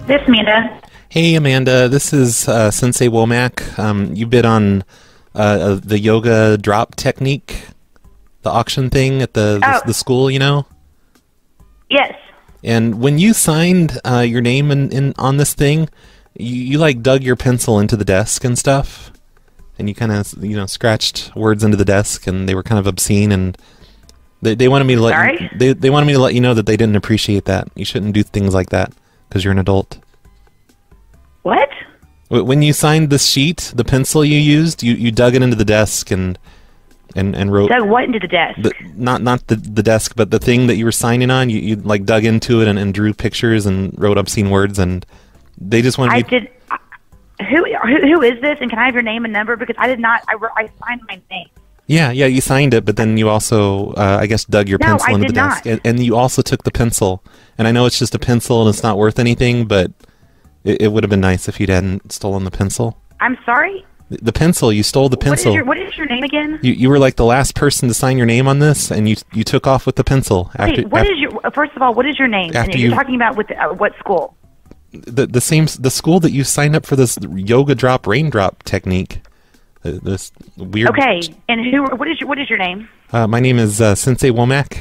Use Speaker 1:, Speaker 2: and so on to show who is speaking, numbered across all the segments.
Speaker 1: This is Amanda.
Speaker 2: Hey, Amanda. This is Sensei Womack. You bid on the yoga drop technique, the auction thing at the school, you know?
Speaker 1: Yes.
Speaker 2: And when you signed your name in on this thing, you like dug your pencil into the desk and stuff, and you kind of scratched words into the desk, and they were kind of obscene, and they wanted me to let they wanted me to let you know that they didn't appreciate that. You shouldn't do things like that because you're an adult.
Speaker 1: What?
Speaker 2: When you signed the sheet, the pencil you used, you dug it into the desk and wrote.
Speaker 1: Dug what into the desk?
Speaker 2: Not the desk, but the thing that you were signing on. You like dug into it and drew pictures and wrote obscene words, and they just wanted. Who is this? And can I have your name and number? Because I did not. I signed my name. Yeah, you signed it, but then you also, I guess, dug your pencil into the desk, and you also took the pencil. And I know it's just a pencil and it's not worth anything, but it would have been nice if you hadn't stolen the pencil. I'm sorry? The pencil. You stole the pencil. What is your name again? You were like the last person to sign your name on this, and you took off with the pencil.
Speaker 1: First of all, what is your name? And you're talking about with what school?
Speaker 2: The school that you signed up for this yoga drop raindrop technique. This weird.
Speaker 1: Okay, and what is your name?
Speaker 2: My name is Sensei Womack.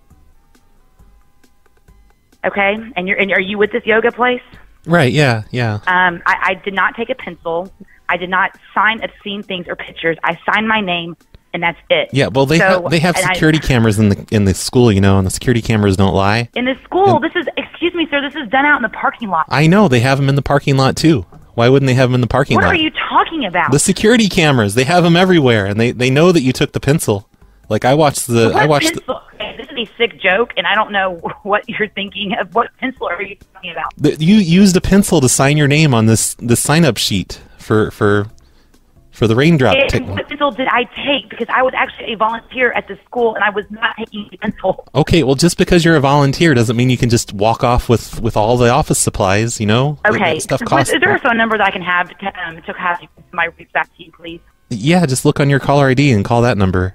Speaker 1: Okay, and are you with this yoga place?
Speaker 2: Right. Yeah.
Speaker 1: I did not take a pencil. I did not sign obscene things or pictures. I signed my name, and that's it.
Speaker 2: Yeah. Well, they have security cameras in the school, and the security cameras don't lie.
Speaker 1: In the school, excuse me, sir. This is done out in the parking lot.
Speaker 2: I know they have them in the parking lot too. Why wouldn't they have them in the parking lot?
Speaker 1: What are you talking about?
Speaker 2: The security cameras. They have them everywhere, and they know that you took the pencil. Like I watched the.
Speaker 1: Okay, this is a sick joke, and I don't know what you're thinking of. What pencil are you talking about?
Speaker 2: You used a pencil to sign your name on this sign-up sheet for the raindrop technique.
Speaker 1: What pencil did I take? Because I was actually a volunteer at the school, and I was not taking a pencil.
Speaker 2: Okay, well, just because you're a volunteer doesn't mean you can just walk off with all the office supplies,
Speaker 1: Okay.
Speaker 2: That stuff costs.
Speaker 1: Is there a phone number that I can have to have my reach back to you, please?
Speaker 2: Yeah, just look on your caller ID and call that number.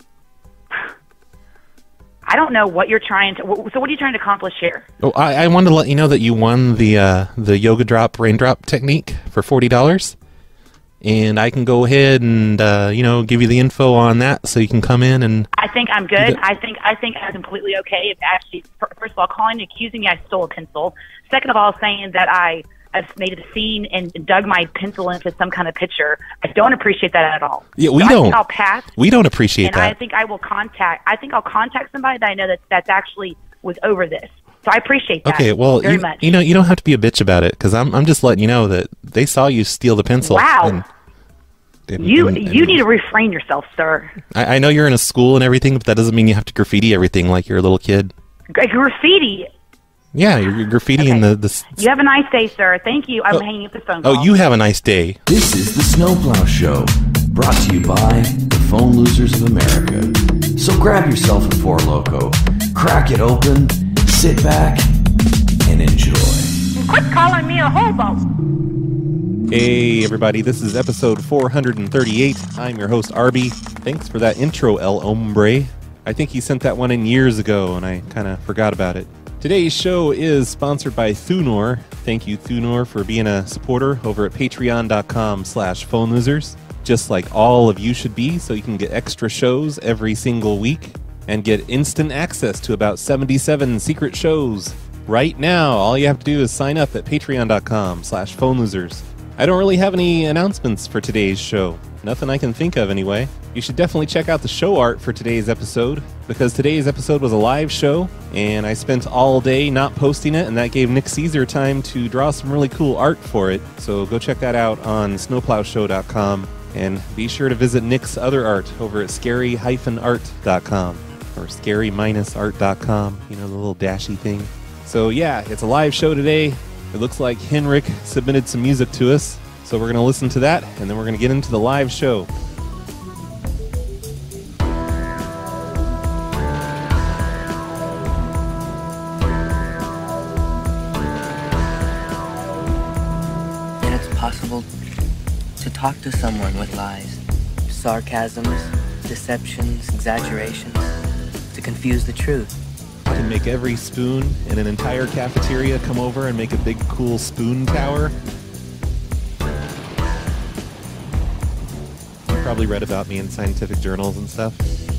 Speaker 1: I don't know what you're trying to... So what are you trying to accomplish here?
Speaker 2: Oh, I wanted to let you know that you won the yoga drop raindrop technique for $40. And I can go ahead and give you the info on that, so you can come in and.
Speaker 1: I think I'm good. I think I'm completely okay. If actually, first of all, calling and accusing me I stole a pencil. Second of all, saying that I made a scene and dug my pencil into some kind of picture. I don't appreciate that at all.
Speaker 2: Yeah, we don't.
Speaker 1: I think I'll pass.
Speaker 2: We don't appreciate that.
Speaker 1: And I think I'll contact somebody that I know that's actually was over this. So I appreciate that.
Speaker 2: Okay, well,
Speaker 1: very much.
Speaker 2: You don't have to be a bitch about it, because I'm just letting you know that they saw you steal the pencil.
Speaker 1: Wow. You need to refrain yourself, sir.
Speaker 2: I know you're in a school and everything, but that doesn't mean you have to graffiti everything like you're a little kid.
Speaker 1: Graffiti?
Speaker 2: Yeah, you're graffitiing the...
Speaker 1: You have a nice day, sir. Thank you. I'm hanging up the phone call.
Speaker 2: Oh, you have a nice day.
Speaker 3: This is the Snowplow Show, brought to you by the Phone Losers of America. So grab yourself a Four Loko, crack it open, sit back, and enjoy.
Speaker 1: Quit calling me a hobo.
Speaker 2: Hey everybody, this is episode 438. I'm your host Arby. Thanks for that intro, El Hombre. I think he sent that one in years ago and I kind of forgot about it. Today's show is sponsored by Thunor. Thank you, Thunor, for being a supporter over at patreon.com/phonelosers. Just like all of you should be, so you can get extra shows every single week and get instant access to about 77 secret shows. Right now, all you have to do is sign up at patreon.com/phonelosers. I don't really have any announcements for today's show. Nothing I can think of anyway. You should definitely check out the show art for today's episode, because today's episode was a live show, and I spent all day not posting it, and that gave Nick Caesar time to draw some really cool art for it. So go check that out on snowplowshow.com, and be sure to visit Nick's other art over at scary-art.com, or scary-art.com, the little dashy thing. So yeah, it's a live show today. It looks like Henrik submitted some music to us, so we're going to listen to that, and then we're going to get into the live show.
Speaker 4: Then it's possible to talk to someone with lies, sarcasms, deceptions, exaggerations, to confuse the truth, to
Speaker 2: can make every spoon in an entire cafeteria come over and make a big cool spoon tower. You probably read about me in scientific journals and stuff.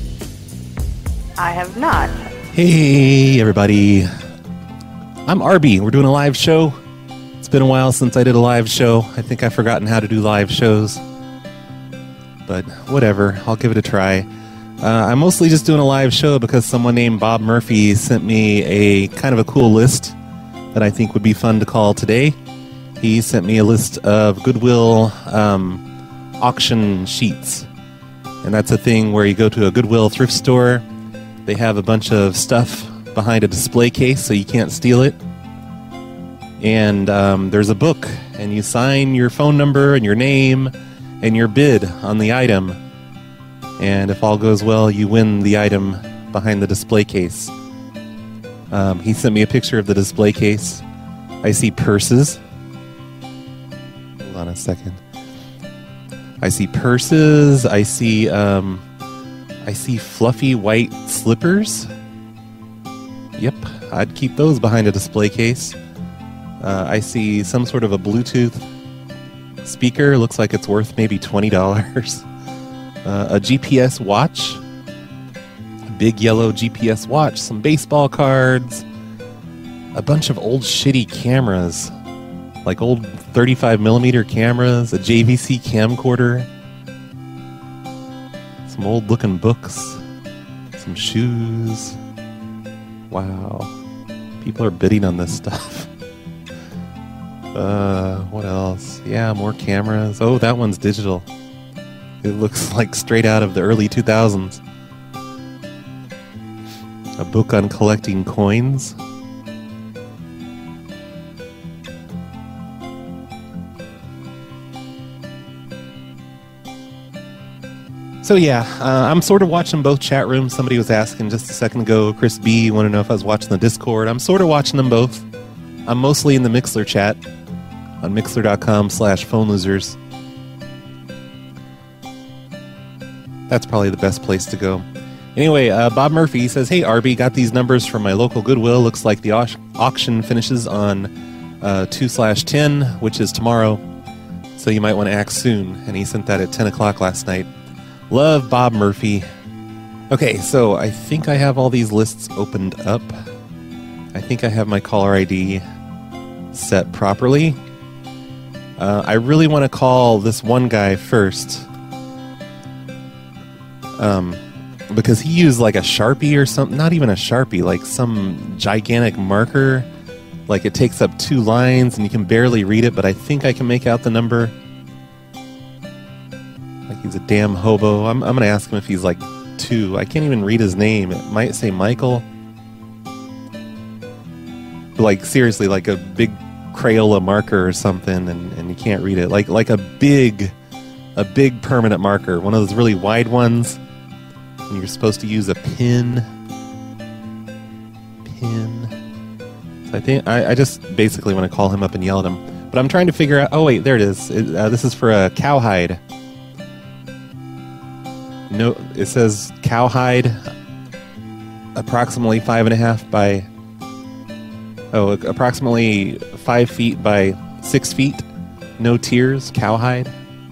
Speaker 5: I have not.
Speaker 2: Hey, everybody. I'm Arby. We're doing a live show. It's been a while since I did a live show. I think I've forgotten how to do live shows. But whatever, I'll give it a try. I'm mostly just doing a live show because someone named Bob Murphy sent me a kind of a cool list that I think would be fun to call today. He sent me a list of Goodwill auction sheets. And that's a thing where you go to a Goodwill thrift store. They have a bunch of stuff behind a display case so you can't steal it. And there's a book, and you sign your phone number and your name and your bid on the item. And if all goes well, you win the item behind the display case. He sent me a picture of the display case. I see purses. Hold on a second. I see purses. I see fluffy white slippers. Yep, I'd keep those behind a display case. I see some sort of a Bluetooth speaker. Looks like it's worth maybe $20. A GPS watch. A big yellow GPS watch. Some baseball cards. A bunch of old shitty cameras. Like old 35mm cameras. A JVC camcorder. Some old looking books. Some shoes. Wow. People are bidding on this stuff. What else? Yeah, more cameras. Oh, that one's digital. It looks like straight out of the early 2000s. A book on collecting coins. So yeah, I'm sort of watching both chat rooms. Somebody was asking just a second ago, Chris B, you want to know if I was watching the Discord. I'm sort of watching them both. I'm mostly in the Mixler chat on mixler.com/phonelosers. That's probably the best place to go. Anyway, Bob Murphy says, hey, Arby, got these numbers from my local Goodwill. Looks like the auction finishes on 2/10, which is tomorrow. So you might want to act soon. And he sent that at 10 o'clock last night. Love, Bob Murphy. Okay, so I think I have all these lists opened up. I think I have my caller ID set properly. I really want to call this one guy first. Because he used like a Sharpie or something. Not even a Sharpie, like some gigantic marker. Like it takes up 2 lines and you can barely read it, but I think I can make out the number. Like he's a damn hobo. I'm going to ask him if he's like 2. I can't even read his name. It might say Michael. But like seriously, like a big Crayola marker or something, and you can't read it. Like a big permanent marker. One of those really wide ones. And you're supposed to use a pin. So I think I just basically want to call him up and yell at him. But I'm trying to figure out... Oh, wait, there it is. This is for a cowhide. No, it says cowhide approximately 5.5 by... Oh, approximately 5 feet by 6 feet. No tears, cowhide.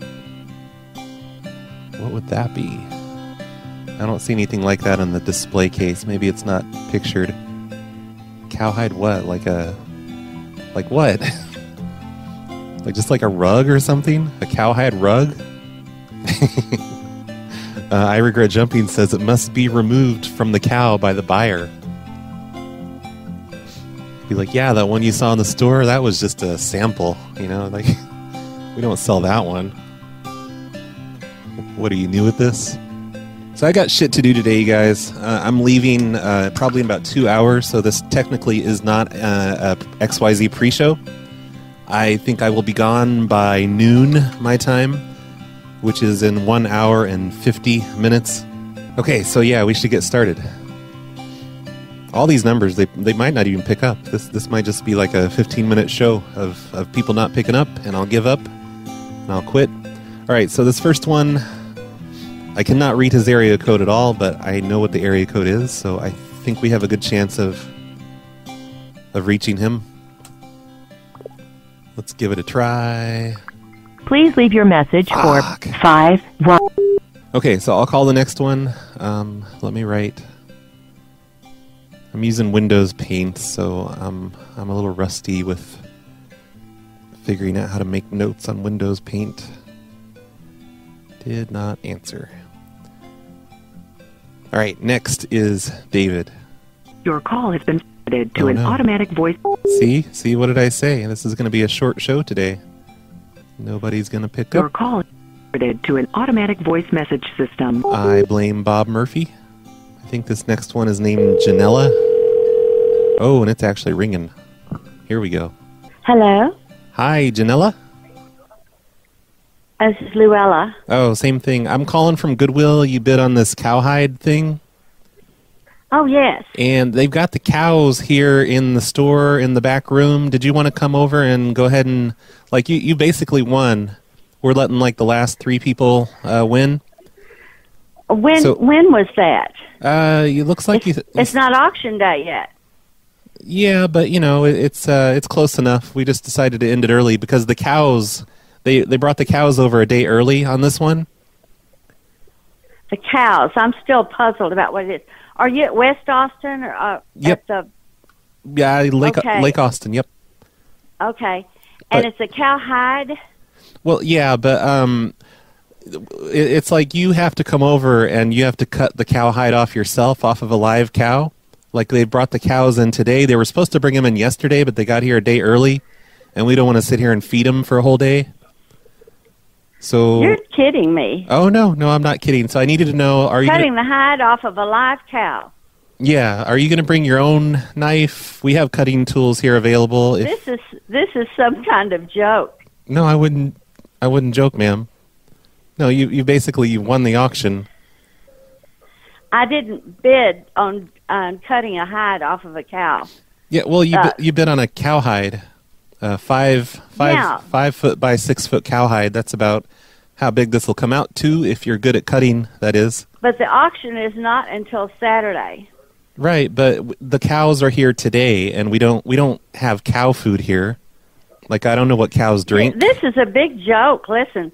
Speaker 2: What would that be? I don't see anything like that in the display case. Maybe it's not pictured. Cowhide what? Like what? Like just like a rug or something? A cowhide rug? I Regret Jumping says it must be removed from the cow by the buyer. Be like, yeah, that one you saw in the store, that was just a sample, you know, like we don't sell that one. What, are you new at this? So I got shit to do today, you guys. I'm leaving probably in about 2 hours, so this technically is not a XYZ pre-show. I think I will be gone by noon my time, which is in 1 hour and 50 minutes. Okay, so yeah, we should get started. All these numbers, they might not even pick up. This might just be like a 15-minute show of people not picking up, and I'll give up, and I'll quit. All right, so this first one, I cannot read his area code at all, but I know what the area code is, so I think we have a good chance of reaching him. Let's give it a try.
Speaker 6: Please leave your message for 51.
Speaker 2: Okay, so I'll call the next one. Let me write. I'm using Windows Paint, so I'm a little rusty with figuring out how to make notes on Windows Paint. Did not answer. All right, next is David.
Speaker 6: Your call has been forwarded to an automatic voice.
Speaker 2: See, what did I say? This is going to be a short show today. Nobody's going to pick
Speaker 6: Your
Speaker 2: up.
Speaker 6: call is forwarded to an automatic voice message system.
Speaker 2: I blame Bob Murphy. I think this next one is named Janella. Oh, and it's actually ringing. Here we go.
Speaker 7: Hello,
Speaker 2: Hi, Janella.
Speaker 7: this is Luella.
Speaker 2: Oh, same thing. I'm calling from Goodwill. You bid on this cowhide thing.
Speaker 7: Oh, yes.
Speaker 2: And they've got the cows here in the store in the back room. Did you want to come over and go ahead and, like, you basically won. We're letting, like, the last 3 people win.
Speaker 7: When was that?
Speaker 2: It looks like
Speaker 7: It's not auction day yet.
Speaker 2: Yeah, but, you know, it's close enough. We just decided to end it early because the cows, they brought the cows over a day early on this one.
Speaker 7: The cows. I'm still puzzled about what it is. Are you at West Austin or
Speaker 2: Yep.
Speaker 7: at the...
Speaker 2: Yeah,
Speaker 7: Okay.
Speaker 2: Lake Austin, yep.
Speaker 7: Okay. And
Speaker 2: But-
Speaker 7: it's a cowhide?
Speaker 2: Well, yeah, but it's like you have to come over and you have to cut the cowhide off yourself off of a live cow. Like they brought the cows in today. They were supposed to bring them in yesterday, but they got here a day early, and we don't want to sit here and feed them for a whole day. So
Speaker 7: You're kidding me.
Speaker 2: Oh no, I'm not kidding. So I needed to know: are you
Speaker 7: Cutting the hide off of a live cow.
Speaker 2: Yeah, are you going to bring your own knife? We have cutting tools here available.
Speaker 7: This is some kind of joke.
Speaker 2: No, I wouldn't joke, ma'am. No, you basically won the auction.
Speaker 7: I didn't bid on cutting a hide off of a cow.
Speaker 2: Yeah, well, you bid on a cowhide, 5 foot by 6 foot cowhide. That's about how big this will come out to if you're good at cutting. That is.
Speaker 7: But the auction is not until Saturday.
Speaker 2: Right, but the cows are here today, and we don't have cow food here. Like I don't know what cows drink.
Speaker 7: This is a big joke. Listen,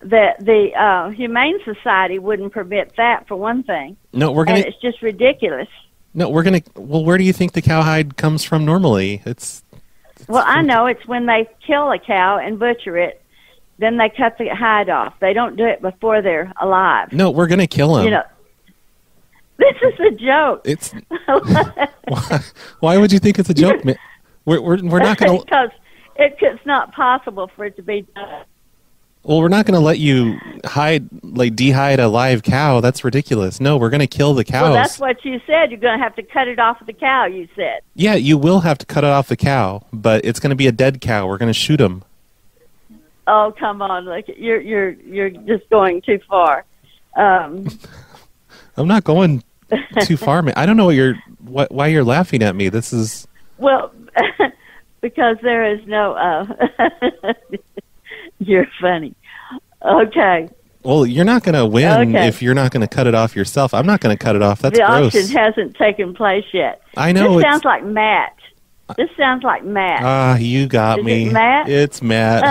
Speaker 7: the Humane Society wouldn't permit that for one thing.
Speaker 2: No, we're
Speaker 7: and
Speaker 2: gonna.
Speaker 7: it's just ridiculous.
Speaker 2: No, we're gonna. Well, where do you think the cowhide comes from normally?
Speaker 7: Well, I know it's when they kill a cow and butcher it, then they cut the hide off. They don't do it before they're alive.
Speaker 2: No, we're gonna kill them.
Speaker 7: You know, this is a joke.
Speaker 2: It's why would you think it's a joke? We're not gonna.
Speaker 7: Because it's not possible for it to be done.
Speaker 2: Well, we're not going to let you dehide a live cow. That's ridiculous. No, we're going to kill the cows.
Speaker 7: Well, that's what you said. You're going to have to cut it off of the cow, you said.
Speaker 2: Yeah, you will have to cut it off the cow, but it's going to be a dead cow. We're going to shoot him.
Speaker 7: Oh, come on. Look, you're just going too far.
Speaker 2: I'm not going too far, man. I don't know why you're laughing at me. This is...
Speaker 7: Well, because there is no... You're funny. Okay.
Speaker 2: Well, you're not going to win if you're not going to cut it off yourself. I'm not going to cut it off. That's gross.
Speaker 7: The auction hasn't taken place yet.
Speaker 2: I know.
Speaker 7: This sounds like Matt. This sounds like Matt.
Speaker 2: Ah, you got
Speaker 7: Is
Speaker 2: me.
Speaker 7: it Matt?
Speaker 2: It's Matt.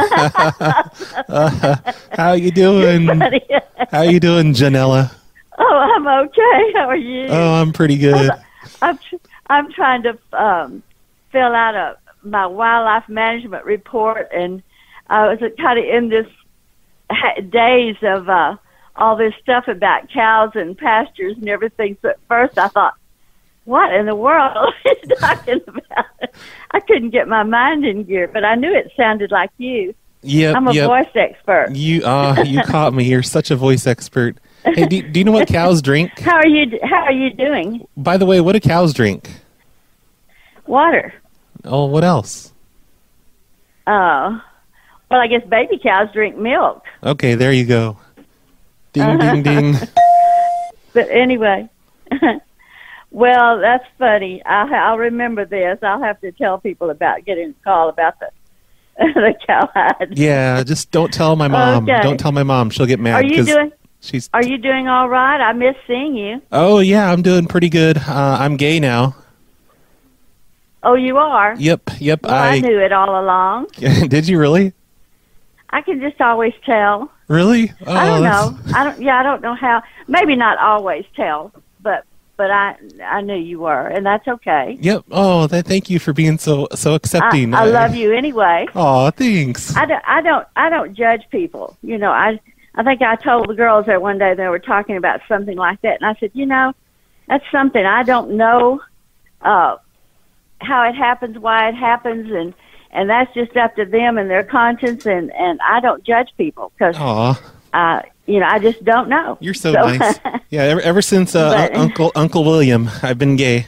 Speaker 2: How you doing? How you doing, Janella?
Speaker 7: Oh, I'm okay. How are you?
Speaker 2: Oh, I'm pretty good.
Speaker 7: I'm trying to fill out my wildlife management report, and I was kind of in this daze of all this stuff about cows and pastures and everything. So at first I thought, what in the world are you talking about? I couldn't get my mind in gear, but I knew it sounded like you.
Speaker 2: Yep,
Speaker 7: I'm a voice expert.
Speaker 2: You caught me. You're such a voice expert. Hey, do you know what cows drink?
Speaker 7: How are you doing?
Speaker 2: By the way, what do cows drink?
Speaker 7: Water.
Speaker 2: Oh, what else?
Speaker 7: Oh. Well, I guess baby cows drink milk.
Speaker 2: Okay, there you go. Ding, ding, ding.
Speaker 7: But anyway, well, that's funny. I'll remember this. I'll have to tell people about getting a call about the cowhide.
Speaker 2: Yeah, just don't tell my mom.
Speaker 7: Okay.
Speaker 2: Don't tell my mom. She'll get mad.
Speaker 7: Are you doing? Are you doing all right? I miss seeing you.
Speaker 2: Oh, yeah, I'm doing pretty good. I'm gay now.
Speaker 7: Oh, you are?
Speaker 2: Yep.
Speaker 7: Well, I knew it all along.
Speaker 2: Did you really?
Speaker 7: I can just always tell.
Speaker 2: Really? Oh,
Speaker 7: I don't know. I don't know how. Maybe not always tell, but I knew you were, and that's okay.
Speaker 2: Yep. Oh, thank you for being so accepting.
Speaker 7: I love you anyway.
Speaker 2: Oh, thanks.
Speaker 7: I don't judge people. You know, I think I told the girls there one day they were talking about something like that, and I said, you know, that's something I don't know how it happens, why it happens, and that's just up to them and their conscience, and I don't judge people because you know, I just don't know.
Speaker 2: You're so nice. Yeah, ever since Uncle William, I've been gay.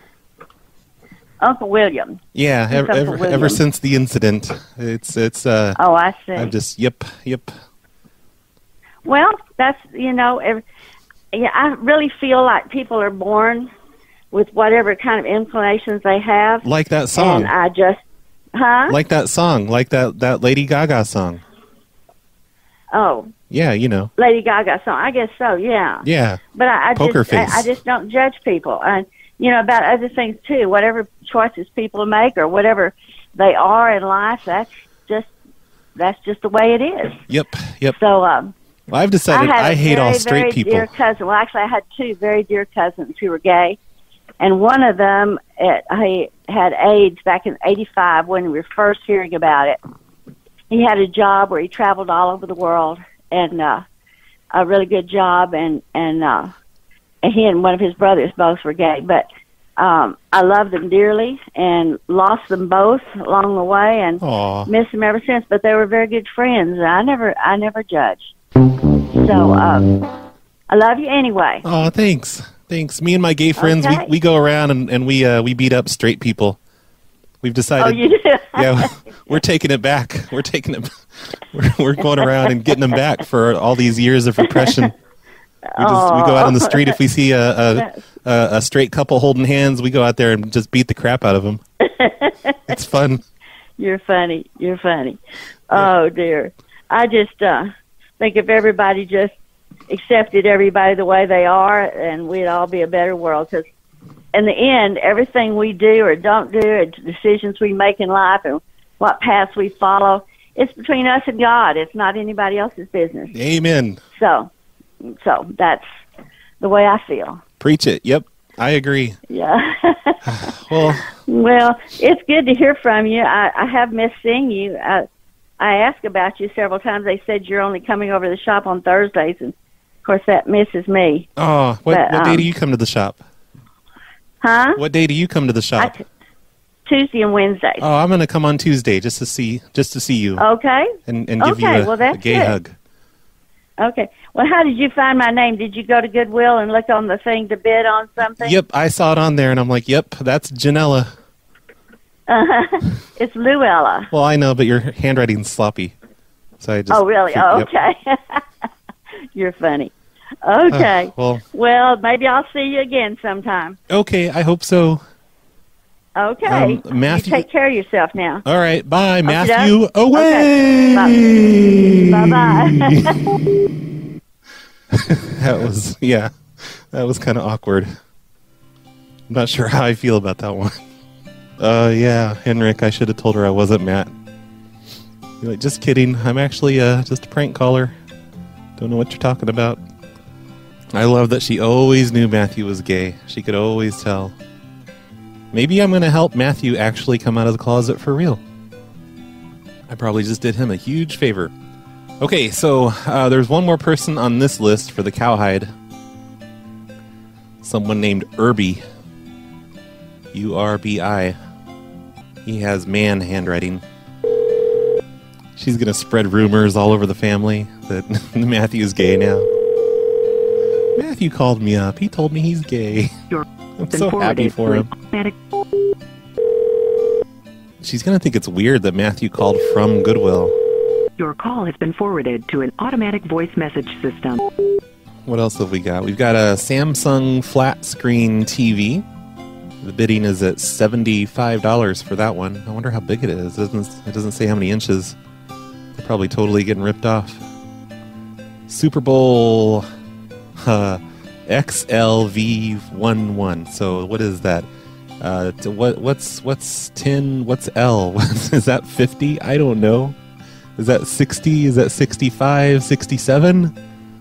Speaker 7: Uncle William.
Speaker 2: Yeah, ever since the incident, it's.
Speaker 7: Oh, I see.
Speaker 2: I'm just yep.
Speaker 7: Well, that's I really feel like people are born with whatever kind of inclinations they have.
Speaker 2: Like that song.
Speaker 7: And I just,
Speaker 2: Like that song, like that Lady Gaga song.
Speaker 7: Oh.
Speaker 2: Yeah, you know.
Speaker 7: Lady Gaga song. I guess so, yeah.
Speaker 2: Yeah.
Speaker 7: But I just don't judge people. And, about other things, too. Whatever choices people make or whatever they are in life, that's just the way it is.
Speaker 2: Yep.
Speaker 7: So,
Speaker 2: well, I've decided I hate all straight people.
Speaker 7: Dear cousin. Well, actually, I had two very dear cousins who were gay. And one of them, he had AIDS back in '85 when we were first hearing about it. He had a job where he traveled all over the world, and a really good job. And he and one of his brothers both were gay. But I loved them dearly and lost them both along the way, and miss them ever since. But they were very good friends. And I never judged. So I love you anyway.
Speaker 2: Oh, thanks. Me and my gay friends, we go around and we beat up straight people. We've decided.
Speaker 7: Oh, you do?
Speaker 2: Yeah, we're taking it back. We're going around and getting them back for all these years of repression. We go out on the street if we see a straight couple holding hands. We go out there and just beat the crap out of them. It's fun.
Speaker 7: You're funny. Oh dear, I just think if everybody just accepted everybody the way they are, and we'd all be a better world. Because in the end, everything we do or don't do, or decisions we make in life, and what paths we follow, it's between us and God. It's not anybody else's business.
Speaker 2: Amen.
Speaker 7: So that's the way I feel.
Speaker 2: Preach it. Yep, I agree.
Speaker 7: Yeah.
Speaker 2: Well,
Speaker 7: it's good to hear from you. I have missed seeing you. I asked about you several times. They said you're only coming over to the shop on Thursdays, and of course that misses me.
Speaker 2: Oh, what day do you come to the shop?
Speaker 7: Huh?
Speaker 2: What day do you come to the shop?
Speaker 7: Tuesday and Wednesday.
Speaker 2: Oh, I'm going to come on Tuesday just to see you.
Speaker 7: Okay.
Speaker 2: And give you a gay hug.
Speaker 7: Okay. Well, how did you find my name? Did you go to Goodwill and look on the thing to bid on something?
Speaker 2: Yep, I saw it on there, and I'm like, yep, that's Janella.
Speaker 7: It's Luella.
Speaker 2: Well, I know, but your handwriting's sloppy. So I just.
Speaker 7: Oh, really? Okay. You're funny. Okay. Well, maybe I'll see you again sometime.
Speaker 2: Okay, I hope so.
Speaker 7: Okay.
Speaker 2: Matthew,
Speaker 7: you take care of yourself now.
Speaker 2: All right. Bye, Matthew. Away.
Speaker 7: Okay. Bye-bye.
Speaker 2: That was kind of awkward. I'm not sure how I feel about that one. Yeah, Henrik, I should have told her I wasn't Matt. You're like, just kidding. I'm actually just a prank caller. Don't know what you're talking about. I love that she always knew Matthew was gay. She could always tell. Maybe I'm going to help Matthew actually come out of the closet for real. I probably just did him a huge favor. Okay, so there's one more person on this list for the cowhide. Someone named Urbi. U-R-B-I. He has man handwriting. She's going to spread rumors all over the family that Matthew's gay now. Matthew called me up. He told me he's gay. I'm so happy for him. She's going to think it's weird that Matthew called from Goodwill.
Speaker 8: Your call has been forwarded to an automatic voice message system.
Speaker 2: What else have we got? We've got a Samsung flat screen TV. The bidding is at $75 for that one. I wonder how big it is. It doesn't say how many inches. They're probably totally getting ripped off. Super Bowl XLV11. So what is that? What's 10? What's L? Is that 50? I don't know. Is that 60? Is that 65? 67?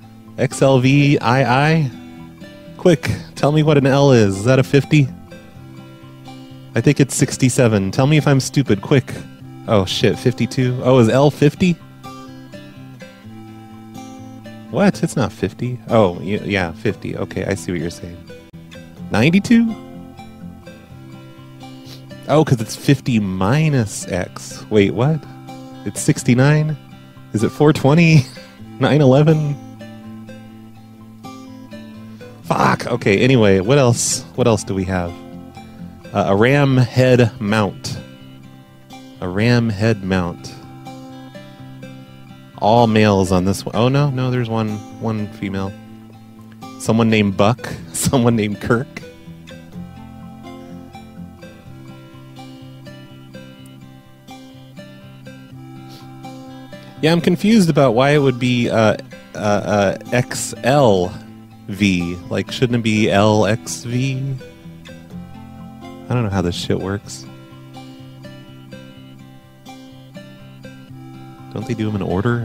Speaker 2: XLVII? Quick, tell me what an L is. Is that a 50? I think it's 67. Tell me if I'm stupid. Quick. Oh shit, 52. Oh, is L 50? What? It's not 50. Oh, yeah, 50. Okay, I see what you're saying. 92? Oh, because it's 50 minus X. Wait, what? It's 69? Is it 420? 911? Fuck. Okay, anyway, what else? What else do we have? A ram head mount. A ram head mount. All males on this one. Oh, no, there's one female. Someone named Buck. Someone named Kirk. Yeah, I'm confused about why it would be XLV. Like, shouldn't it be LXV? I don't know how this shit works. Don't they do them in order?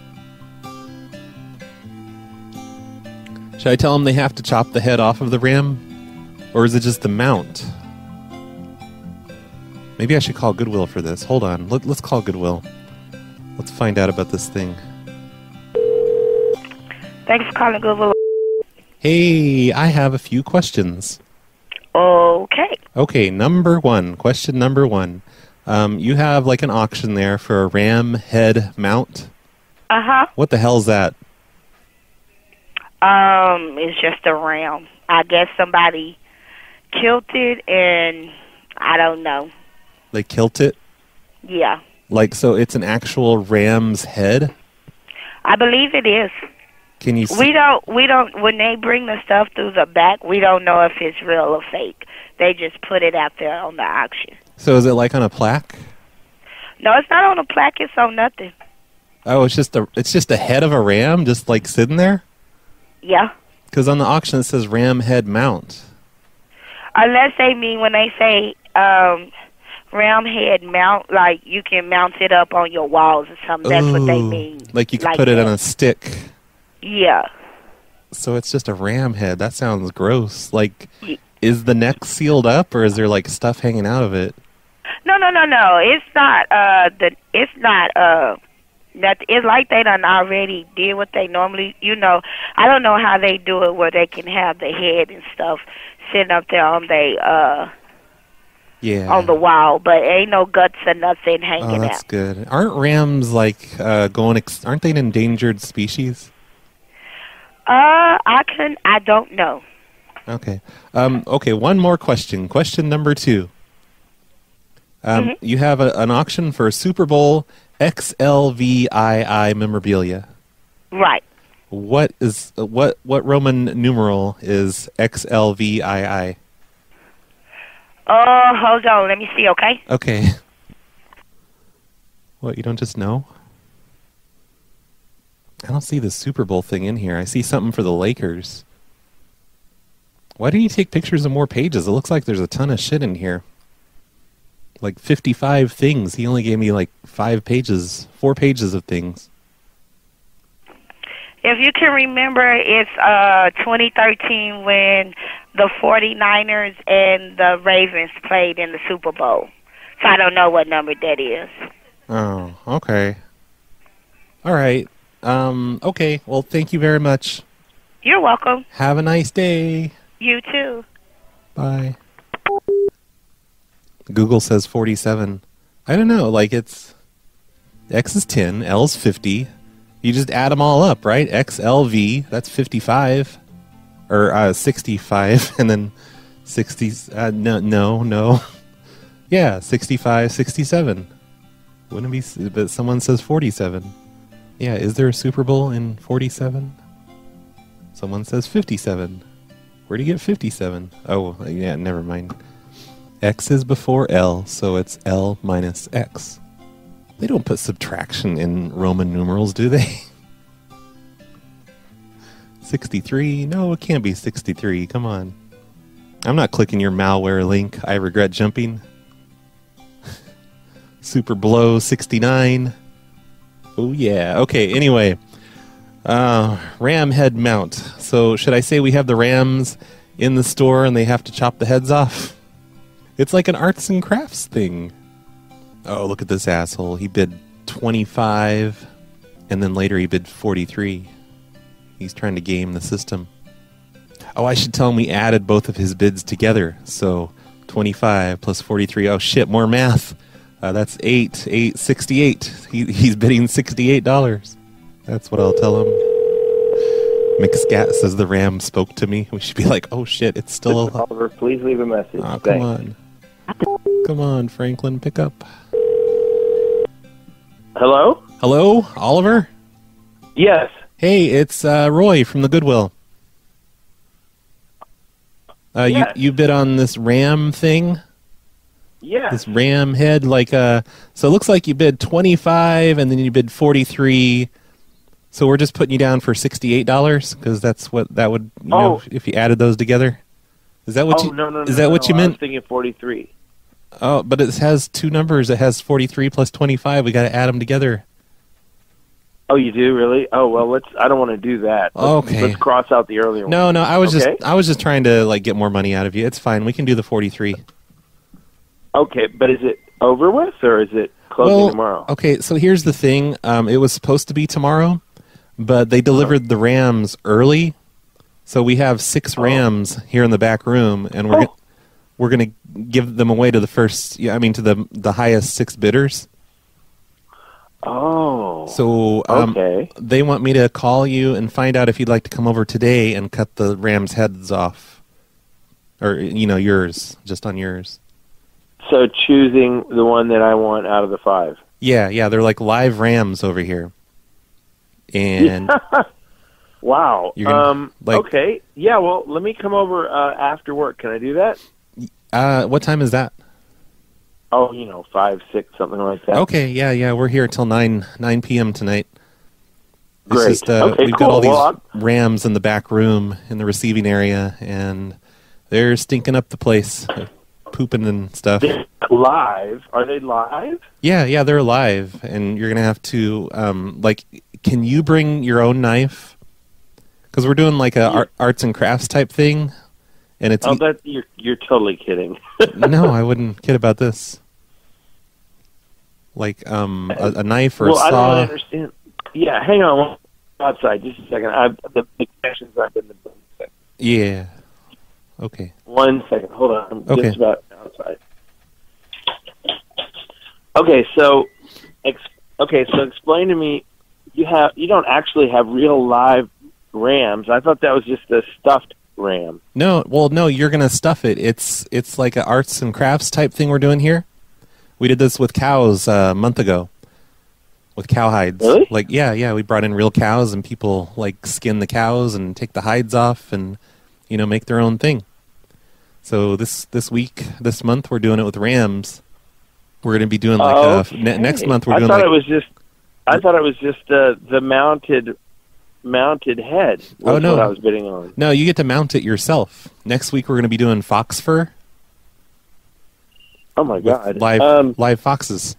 Speaker 2: Should I tell them they have to chop the head off of the ram? Or is it just the mount? Maybe I should call Goodwill for this. Hold on. Let's call Goodwill. Let's find out about this thing.
Speaker 9: Thanks for calling Goodwill.
Speaker 2: Hey, I have a few questions.
Speaker 9: Okay.
Speaker 2: Okay, number one. Question number one. You have like an auction there for a ram head mount.
Speaker 9: Uh-huh.
Speaker 2: What the hell's that?
Speaker 9: It's just a ram. I guess somebody killed it, and I don't know.
Speaker 2: They killed it?
Speaker 9: Yeah.
Speaker 2: Like, so it's an actual ram's head?
Speaker 9: I believe it is.
Speaker 2: Can you see?
Speaker 9: We don't, when they bring the stuff through the back, we don't know if it's real or fake. They just put it out there on the auction.
Speaker 2: So is it like on a plaque?
Speaker 9: No, it's not on a plaque. It's on nothing.
Speaker 2: Oh, it's just a head of a ram just like sitting there?
Speaker 9: Yeah.
Speaker 2: Because on the auction it says ram head mount.
Speaker 9: Unless they mean when they say ram head mount, like you can mount it up on your walls or something. That's what they mean.
Speaker 2: Like you could put it on a stick.
Speaker 9: Yeah.
Speaker 2: So it's just a ram head. That sounds gross. Like, is the neck sealed up, or is there like stuff hanging out of it?
Speaker 9: No. It's not. It's like they done already did what they normally. I don't know how they do it where they can have the head and stuff sitting up there on on the wall, but ain't no guts or nothing hanging out.
Speaker 2: Oh, that's good. Aren't rams like aren't they an endangered species?
Speaker 9: I don't know.
Speaker 2: Okay. Okay, one more question. Question number 2. You have an auction for Super Bowl XLVII memorabilia.
Speaker 9: Right.
Speaker 2: What Roman numeral is XLVII?
Speaker 9: Oh, hold on. Let me see, okay?
Speaker 2: Okay. What, you don't just know? I don't see the Super Bowl thing in here. I see something for the Lakers. Why didn't you take pictures of more pages? It looks like there's a ton of shit in here. Like 55 things. He only gave me like 4 pages of things.
Speaker 9: If you can remember, it's 2013 when the 49ers and the Ravens played in the Super Bowl. So I don't know what number that is.
Speaker 2: Oh, okay. All right. Okay. Well, thank you very much.
Speaker 9: You're welcome.
Speaker 2: Have a nice day.
Speaker 9: You too.
Speaker 2: Bye. Google says 47. I don't know. Like, it's X is 10, L is 50. You just add them all up, right? XLV, that's 55. Or 65, and then 60. No. Yeah, 65, 67. Wouldn't it be? But someone says 47. Yeah, is there a Super Bowl in 47? Someone says 57. Where do you get 57? Oh, yeah, never mind. X is before L, so it's L minus X. They don't put subtraction in Roman numerals, do they? 63? No, it can't be 63. Come on. I'm not clicking your malware link. I regret jumping. Super Blow 69. Oh, yeah. Okay, anyway. Ram head mount. So, should I say we have the rams in the store and they have to chop the heads off? It's like an arts and crafts thing. Oh, look at this asshole. He bid 25, and then later he bid 43. He's trying to game the system. Oh, I should tell him we added both of his bids together. So 25 plus 43. Oh, shit, more math. That's 68. He's bidding $68. That's what I'll tell him. McScat says the ram spoke to me. We should be like, oh, shit, it's still alive.
Speaker 10: Oliver, please leave a message.
Speaker 2: Oh, come on. Come on, Franklin, pick up.
Speaker 10: Hello?
Speaker 2: Hello, Oliver?
Speaker 10: Yes.
Speaker 2: Hey, it's Roy from the Goodwill.
Speaker 10: Yes.
Speaker 2: You bid on this ram thing?
Speaker 10: Yeah.
Speaker 2: This ram head, so it looks like you bid 25 and then you bid 43. So we're just putting you down for $68 because that's what that would, you know, if you added those together. Is that what you?
Speaker 10: No.
Speaker 2: Is that what you meant?
Speaker 10: I was thinking 43.
Speaker 2: Oh, but it has two numbers. It has 43 plus 25. We got to add them together.
Speaker 10: Oh, you do really? Oh, well, I don't want to do that. Let's cross out the earlier one.
Speaker 2: No. I was just trying to get more money out of you. It's fine. We can do the 43.
Speaker 10: Okay, but is it over with or is it closing tomorrow?
Speaker 2: Okay, so here's the thing. It was supposed to be tomorrow, but they delivered the rams early. So we have 6 rams here in the back room, and we're going to give them away to the first. To the highest 6 bidders.
Speaker 10: Oh.
Speaker 2: So
Speaker 10: okay.
Speaker 2: They want me to call you and find out if you'd like to come over today and cut the rams' heads off, or yours, just on yours.
Speaker 10: So choosing the one that I want out of the 5.
Speaker 2: Yeah, they're like live rams over here. And
Speaker 10: wow.
Speaker 2: Okay.
Speaker 10: Yeah, well, let me come over after work. Can I do that?
Speaker 2: What time is that?
Speaker 10: Oh, 5, 6, something like that.
Speaker 2: Okay, yeah, we're here till 9 p.m. tonight.
Speaker 10: Great.
Speaker 2: It's just,
Speaker 10: okay,
Speaker 2: we've
Speaker 10: cool.
Speaker 2: got all these rams in the back room in the receiving area, and they're stinking up the place, pooping and stuff.
Speaker 10: They're live? Are they live?
Speaker 2: Yeah, they're live, and you're gonna have to can you bring your own knife? Because we're doing like a arts and crafts type thing, and it's
Speaker 10: you're totally kidding.
Speaker 2: No, I wouldn't kid about this. Like a knife or a saw.
Speaker 10: I don't really understand. Yeah, hang on. Outside, just a second. The connection's not been the.
Speaker 2: Yeah. Okay.
Speaker 10: 1 second. Hold on. I'm just about outside. Okay, so explain to me. You don't actually have real live rams. I thought that was just a stuffed ram.
Speaker 2: No, you're gonna stuff it. It's like an arts and crafts type thing we're doing here. We did this with cows a month ago. With cow hides.
Speaker 10: Really?
Speaker 2: Yeah, we brought in real cows and people skin the cows and take the hides off and make their own thing. So this month we're doing it with rams. We're going to be doing next month we're doing
Speaker 10: I thought it was just the mounted head.
Speaker 2: Oh no,
Speaker 10: what I was bidding on.
Speaker 2: No, you get to mount it yourself. Next week we're going to be doing fox fur.
Speaker 10: Oh my God!
Speaker 2: Live foxes.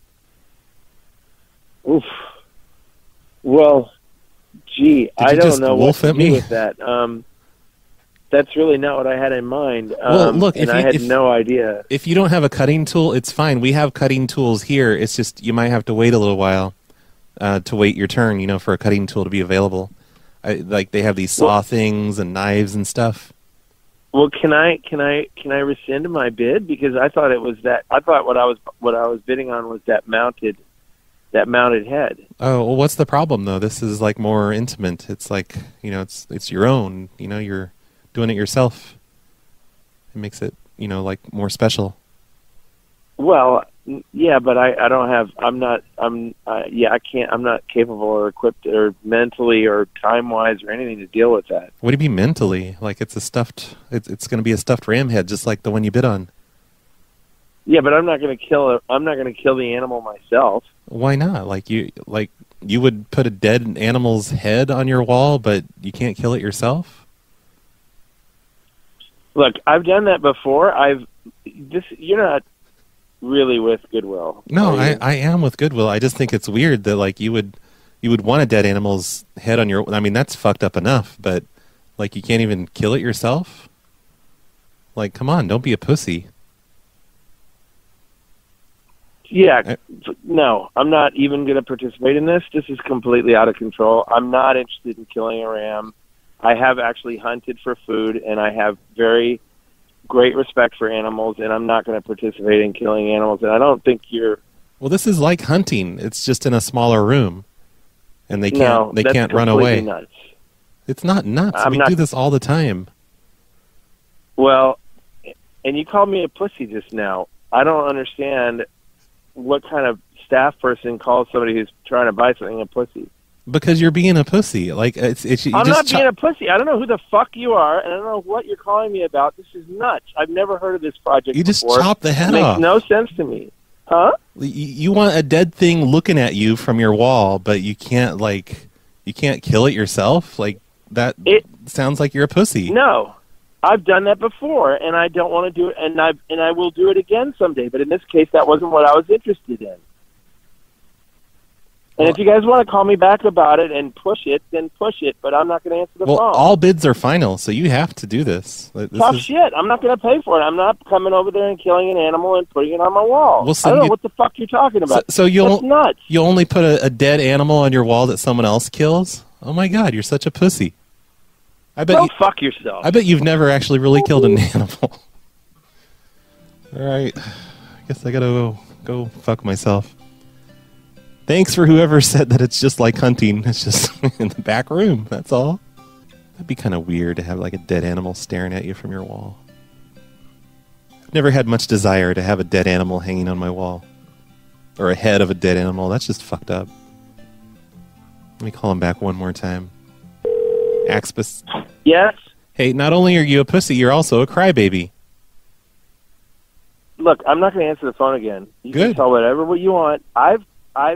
Speaker 10: Oof. Well, gee, I don't know what to do with that. That's really not what I had in mind.
Speaker 2: Well, look,
Speaker 10: I had no idea.
Speaker 2: If you don't have a cutting tool, it's fine. We have cutting tools here. It's just you might have to wait a little while to wait your turn, for a cutting tool to be available. They have these saw things and knives and stuff.
Speaker 10: Well, can I rescind my bid because I thought it was that. I thought what I was bidding on was that mounted head.
Speaker 2: Oh, well, what's the problem though? This is more intimate. It's it's your own. You're doing it yourself. It makes it more special.
Speaker 10: Well, yeah, but I don't have. I can't. I'm not capable or equipped or mentally or time wise or anything to deal with that.
Speaker 2: What do you mean mentally? It's a stuffed. It's going to be a stuffed ram head, just like the one you bid on. Yeah,
Speaker 10: but I'm not going to kill. I'm not going to kill the animal myself.
Speaker 2: Why not? you would put a dead animal's head on your wall, but you can't kill it yourself?
Speaker 10: Look, I've done that before. You're not really with Goodwill.
Speaker 2: No, I am with Goodwill. I just think it's weird that like you would want a dead animal's head on your. I mean, that's fucked up enough, but like you can't even kill it yourself. Like, come on, don't be a pussy.
Speaker 10: Yeah, no, I'm not even going to participate in this. This is completely out of control. I'm not interested in killing a ram. I have actually hunted for food, and I have very great respect for animals, and I'm not going to participate in killing animals. And I don't think you're.
Speaker 2: Well, this is like hunting. It's just in a smaller room, and they can't run away.
Speaker 10: Nuts.
Speaker 2: It's not nuts. We do this all the time.
Speaker 10: Well, and you called me a pussy just now. I don't understand what kind of staff person calls somebody who's trying to buy something a pussy.
Speaker 2: Because you're being a pussy. Like
Speaker 10: I'm not being a pussy. I don't know who the fuck you are, and I don't know what you're calling me about. This is nuts. I've never heard of this project.
Speaker 2: You just
Speaker 10: before.
Speaker 2: chop the head
Speaker 10: off. It makes no sense to me. Huh?
Speaker 2: You want a dead thing looking at you from your wall, but you can't kill it yourself? Like that sounds like you're a pussy.
Speaker 10: No. I've done that before, and I don't want to do it, and I will do it again someday. But in this case, that wasn't what I was interested in. And if you guys want to call me back about it and push it, then push it. But I'm not going to answer the phone.
Speaker 2: All bids are final, so you have to do this.
Speaker 10: Tough shit. I'm not going to pay for it. I'm not coming over there and killing an animal and putting it on my wall. I don't know what the fuck you're talking about.
Speaker 2: So
Speaker 10: That's nuts.
Speaker 2: You'll only put a dead animal on your wall that someone else kills? Oh my God, you're such a pussy.
Speaker 10: Go fuck yourself.
Speaker 2: I bet you've never actually really killed an animal. All right. I guess I gotta go fuck myself. Thanks for whoever said that it's just like hunting. It's just in the back room. That's all. That'd be kind of weird to have like a dead animal staring at you from your wall. I've never had much desire to have a dead animal hanging on my wall. Or a head of a dead animal. That's just fucked up. Let me call him back one more time. Axpus.
Speaker 10: Yes?
Speaker 2: Hey, not only are you a pussy, you're also a crybaby.
Speaker 10: Look, I'm not going to answer the phone again. You
Speaker 2: Good.
Speaker 10: can tell what you want. I'm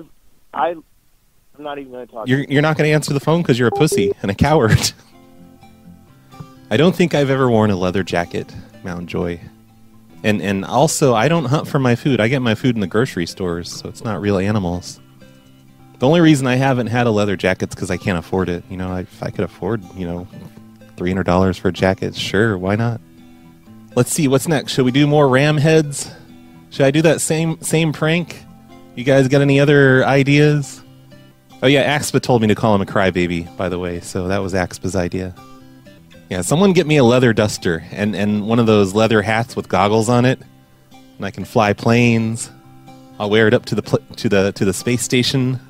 Speaker 10: not even going to talk.
Speaker 2: You're not going to answer the phone because you're a pussy and a coward. I don't think I've ever worn a leather jacket, Mount Joy. And also, I don't hunt for my food. I get my food in the grocery stores, so it's not real animals. The only reason I haven't had a leather jacket is because I can't afford it. You know, if I could afford, $300 for a jacket, sure, why not? Let's see, what's next? Should we do more ram heads? Should I do that same prank? You guys got any other ideas? Oh yeah, Axpa told me to call him a crybaby, by the way, so that was Axpa's idea. Yeah, someone get me a leather duster and one of those leather hats with goggles on it, and I can fly planes. I'll wear it up to the space station.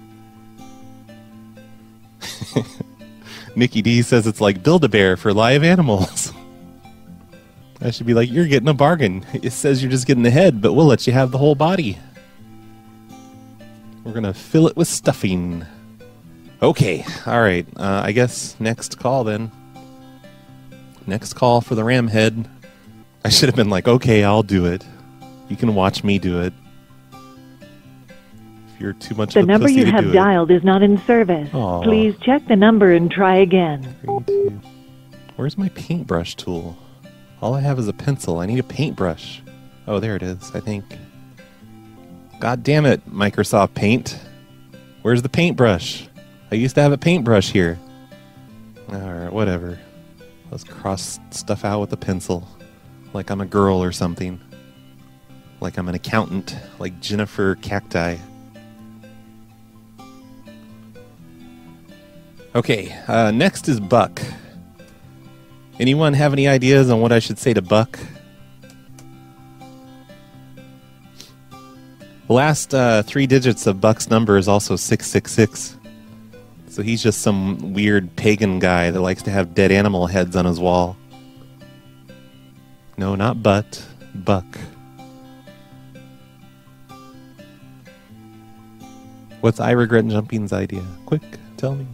Speaker 2: Nikki D says it's like Build-A-Bear for live animals. I should be like, you're getting a bargain. It says you're just getting the head, but we'll let you have the whole body. We're going to fill it with stuffing. Okay, all right. I guess next call then. Next call for the ram head. I should have been like, okay, I'll do it. You can watch me do it. You're too much of a pussy to do it.
Speaker 6: The number you have dialed is not in service.
Speaker 2: Aww.
Speaker 6: Please check the number and try again.
Speaker 2: Where's my paintbrush tool? All I have is a pencil. I need a paintbrush. Oh, there it is, I think. God damn it, Microsoft Paint. Where's the paintbrush? I used to have a paintbrush here. Alright, whatever. Let's cross stuff out with a pencil. Like I'm a girl or something. Like I'm an accountant. Like Jennifer Cacti. Okay, next is Buck. Anyone have any ideas on what I should say to Buck? The last 3 digits of Buck's number is also 666. So he's just some weird pagan guy that likes to have dead animal heads on his wall. No, not Butt. Buck. What's I Regret Jumping's idea? Quick, tell me.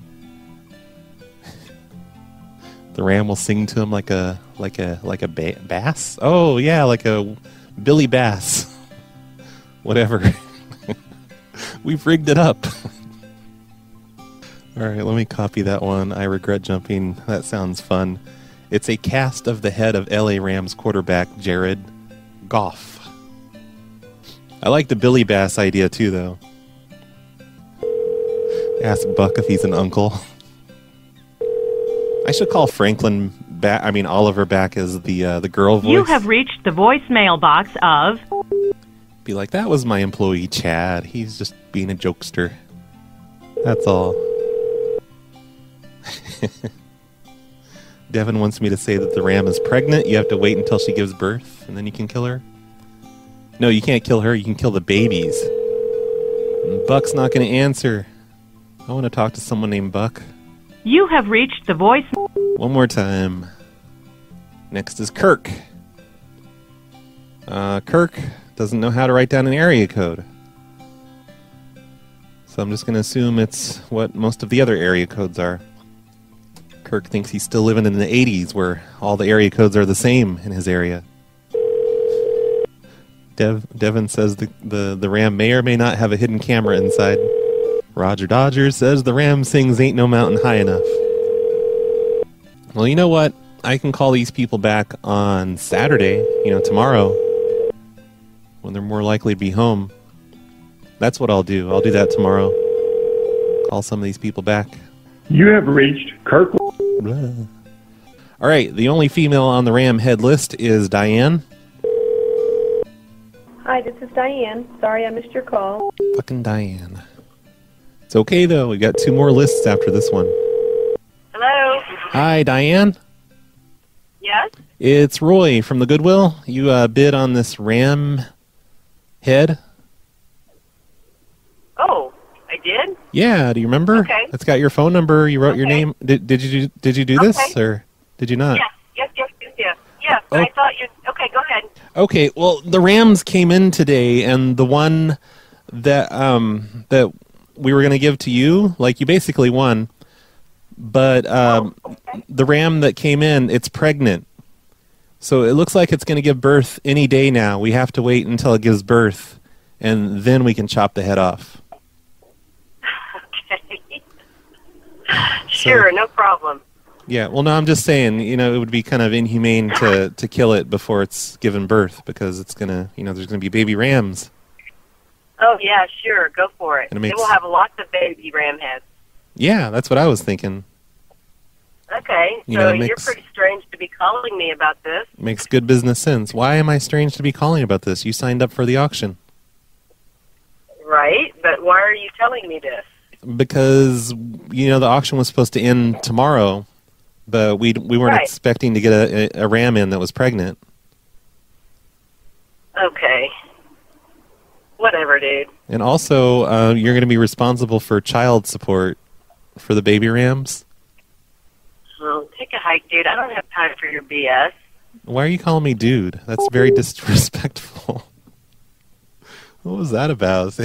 Speaker 2: The ram will sing to him like a bass. Oh yeah, like a Billy Bass. Whatever. We've rigged it up. All right, let me copy that one. I regret jumping. That sounds fun. It's a cast of the head of LA Rams quarterback Jared Goff. I like the Billy Bass idea too, though. Ask Buck if he's an uncle. I should call Franklin back. I mean Oliver back as the girl voice.
Speaker 6: You have reached the voicemail box of.
Speaker 2: Be like, that was my employee Chad. He's just being a jokester. That's all. Devin wants me to say that the ram is pregnant. You have to wait until she gives birth, and then you can kill her. No, you can't kill her. You can kill the babies. And Buck's not going to answer. I want to talk to someone named Buck.
Speaker 6: You have reached the voice.
Speaker 2: One more time. Next is Kirk. Kirk doesn't know how to write down an area code. So I'm just going to assume it's what most of the other area codes are. Kirk thinks he's still living in the 80s where all the area codes are the same in his area. Devin says the Ram may or may not have a hidden camera inside. Roger Dodgers says the Ram sings Ain't No Mountain High Enough. Well, you know what? I can call these people back on Saturday, tomorrow, when they're more likely to be home. That's what I'll do. I'll do that tomorrow. Call some of these people back.
Speaker 11: You have reached Kirk.
Speaker 2: Blah. All right, the only female on the Ram head list is Diane.
Speaker 12: Hi, this is Diane. Sorry I missed your call.
Speaker 2: Fucking Diane. It's okay, though. We got 2 more lists after this one.
Speaker 12: Hello?
Speaker 2: Hi, Diane.
Speaker 12: Yes?
Speaker 2: It's Roy from the Goodwill. You bid on this Ram head.
Speaker 12: Oh, I did?
Speaker 2: Yeah, do you remember?
Speaker 12: Okay.
Speaker 2: It's got your phone number. You wrote your name. Did you do this, or did you not?
Speaker 12: Yes. Yes, but I thought you... Okay, go ahead.
Speaker 2: Okay, well, the Rams came in today, and the one that that we were going to give to you, like, you basically won. But the Ram that came in, it's pregnant. So it looks like it's going to give birth any day now. We have to wait until it gives birth, and then we can chop the head off.
Speaker 12: Okay. Sure, no problem.
Speaker 2: Yeah, well, no, I'm just saying, it would be kind of inhumane to kill it before it's given birth, because it's going to, there's going to be baby rams.
Speaker 12: Oh, yeah, sure, go for it.
Speaker 2: And it makes-
Speaker 12: We'll have lots of baby ram heads.
Speaker 2: Yeah, that's what I was thinking.
Speaker 12: Okay, so you're pretty strange to be calling me about this.
Speaker 2: Makes good business sense. Why am I strange to be calling about this? You signed up for the auction.
Speaker 12: Right, but why are you telling me this?
Speaker 2: Because, the auction was supposed to end tomorrow, but we weren't expecting to get a ram in that was pregnant.
Speaker 12: Okay. Whatever, dude.
Speaker 2: And also, you're going to be responsible for child support for the baby rams.
Speaker 12: Well, take a hike, dude. I don't have time for your BS.
Speaker 2: Why are you calling me dude? That's very disrespectful. What was that about?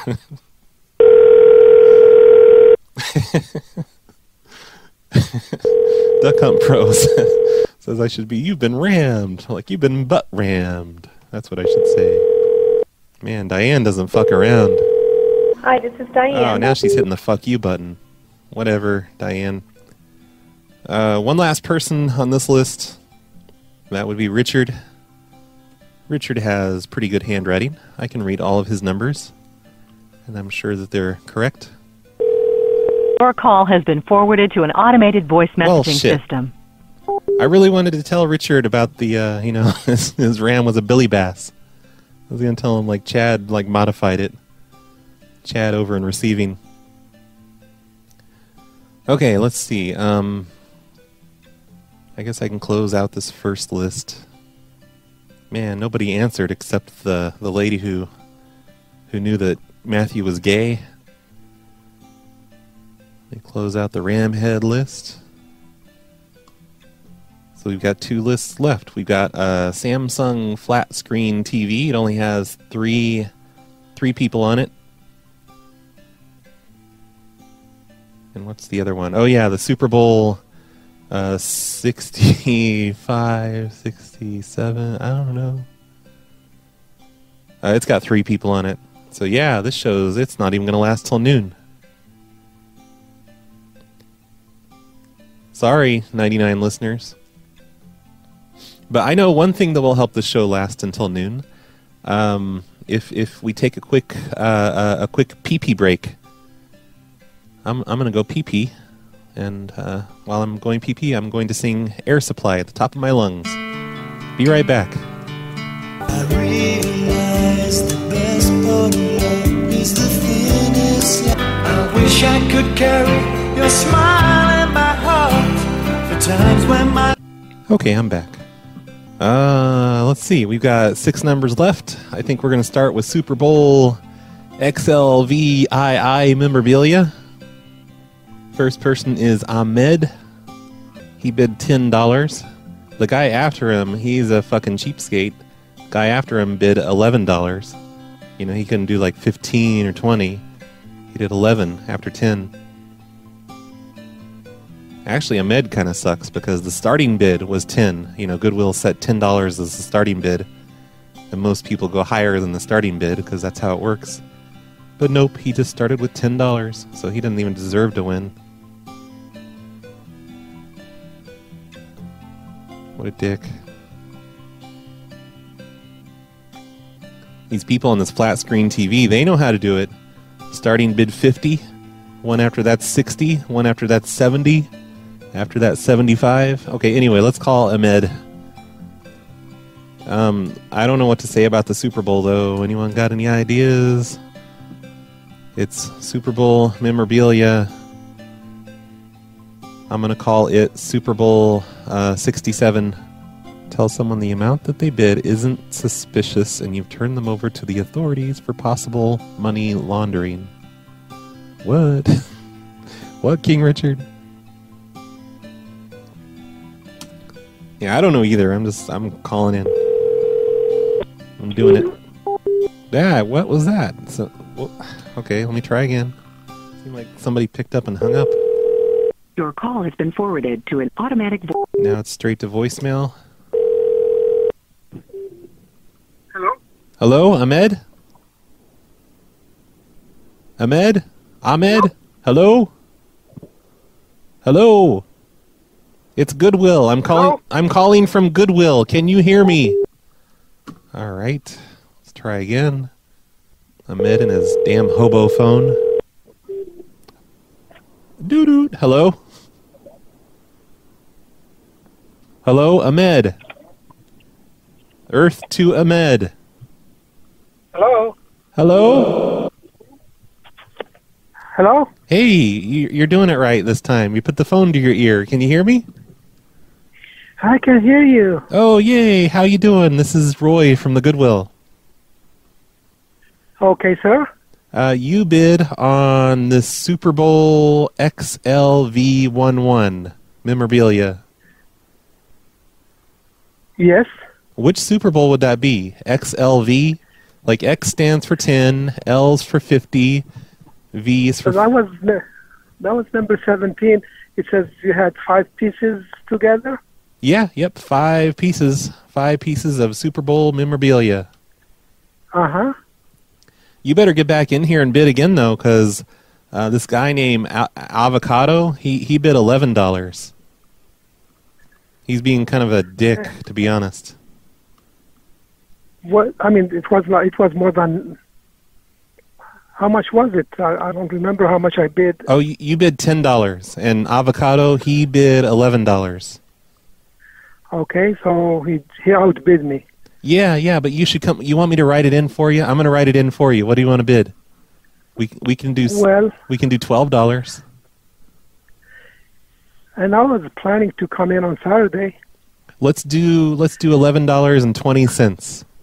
Speaker 2: Duck Hunt Pro says I should be, you've been rammed. Like, you've been butt rammed. That's what I should say. Man, Diane doesn't fuck around.
Speaker 12: Hi, this is Diane.
Speaker 2: Oh, now she's hitting the fuck you button. Whatever, Diane. One last person on this list. That would be Richard. Richard has pretty good handwriting. I can read all of his numbers, and I'm sure that they're correct.
Speaker 6: Your call has been forwarded to an automated voice messaging system.
Speaker 2: I really wanted to tell Richard about the, his ram was a Billy Bass. I was going to tell him, like, Chad, modified it. Chad over in receiving. Okay, let's see. I guess I can close out this first list. Man, nobody answered except the lady who knew that Matthew was gay. They close out the ram head list. So we've got 2 lists left. We've got a Samsung flat screen TV. It only has three people on it. And what's the other one? Oh yeah, the Super Bowl 65, 67, I don't know. It's got 3 people on it. So yeah, this shows it's not even going to last till noon. Sorry, 99 listeners. But I know one thing that will help the show last until noon. If we take a quick pee-pee break. I'm going to go pee-pee. And while I'm going pee-pee, I'm going to sing Air Supply at the top of my lungs. Be right back.
Speaker 13: I realize the best part of love is the thinnest line. I wish I could carry your smile in my heart for times when my...
Speaker 2: Okay, I'm back. Let's see. We've got 6 numbers left. I think we're going to start with Super Bowl XLVII memorabilia. First person is Ahmed. He bid $10. The guy after him, he's a fucking cheapskate. Guy after him bid $11. You know, he couldn't do like 15 or 20. He did 11 after 10. Actually, Ahmed kind of sucks because the starting bid was 10. You know, Goodwill set $10 as the starting bid. And most people go higher than the starting bid because that's how it works. But nope, he just started with $10, so he didn't even deserve to win. What a dick. These people on this flat screen TV, they know how to do it. Starting bid 50. One after that's 60. One after that's 70. After that 75. Okay, anyway, let's call Ahmed. I don't know what to say about the Super Bowl, though. Anyone got any ideas? It's Super Bowl memorabilia. I'm going to call it Super Bowl 67. Tell someone the amount that they bid isn't suspicious and you've turned them over to the authorities for possible money laundering. What? What, King Richard? Yeah, I don't know either. I'm calling in. I'm doing it. Yeah, what was that? So, well, okay, let me try again. Seemed like somebody picked up and hung up.
Speaker 8: Your call has been forwarded to an automatic...
Speaker 2: Now it's straight to voicemail.
Speaker 14: Hello?
Speaker 2: Hello, Ahmed? Ahmed? Ahmed? Hello? Hello? It's Goodwill. I'm calling from Goodwill. Can you hear me? All right. Let's try again. Ahmed and his damn hobo phone. Doo-doo. Hello? Hello, Ahmed. Earth to Ahmed.
Speaker 14: Hello?
Speaker 2: Hello?
Speaker 14: Hello?
Speaker 2: Hey, you're doing it right this time. You put the phone to your ear. Can you hear me?
Speaker 14: I can hear you.
Speaker 2: Oh, yay. How you doing? This is Roy from the Goodwill.
Speaker 14: Okay, sir.
Speaker 2: You bid on the Super Bowl XLV11 memorabilia.
Speaker 14: Yes.
Speaker 2: Which Super Bowl would that be? XLV? Like X stands for 10, L's for 50, V is for...
Speaker 14: That was number 17. It says you had 5 pieces together?
Speaker 2: Yeah, yep, 5 pieces. 5 pieces of Super Bowl memorabilia.
Speaker 14: Uh-huh.
Speaker 2: You better get back in here and bid again, though, because this guy named Avocado, he bid $11. He's being kind of a dick, to be honest.
Speaker 14: What? I mean, it was more than... How much was it? I don't remember how much I bid.
Speaker 2: Oh, you bid $10, and Avocado, he bid $11.
Speaker 14: Okay, so he outbid me.
Speaker 2: Yeah, but you should come. You want me to write it in for you? I'm going to write it in for you. What do you want to bid? We can do.
Speaker 14: Well,
Speaker 2: we can do $12.
Speaker 14: And I was planning to come in on Saturday.
Speaker 2: Let's do $11.20.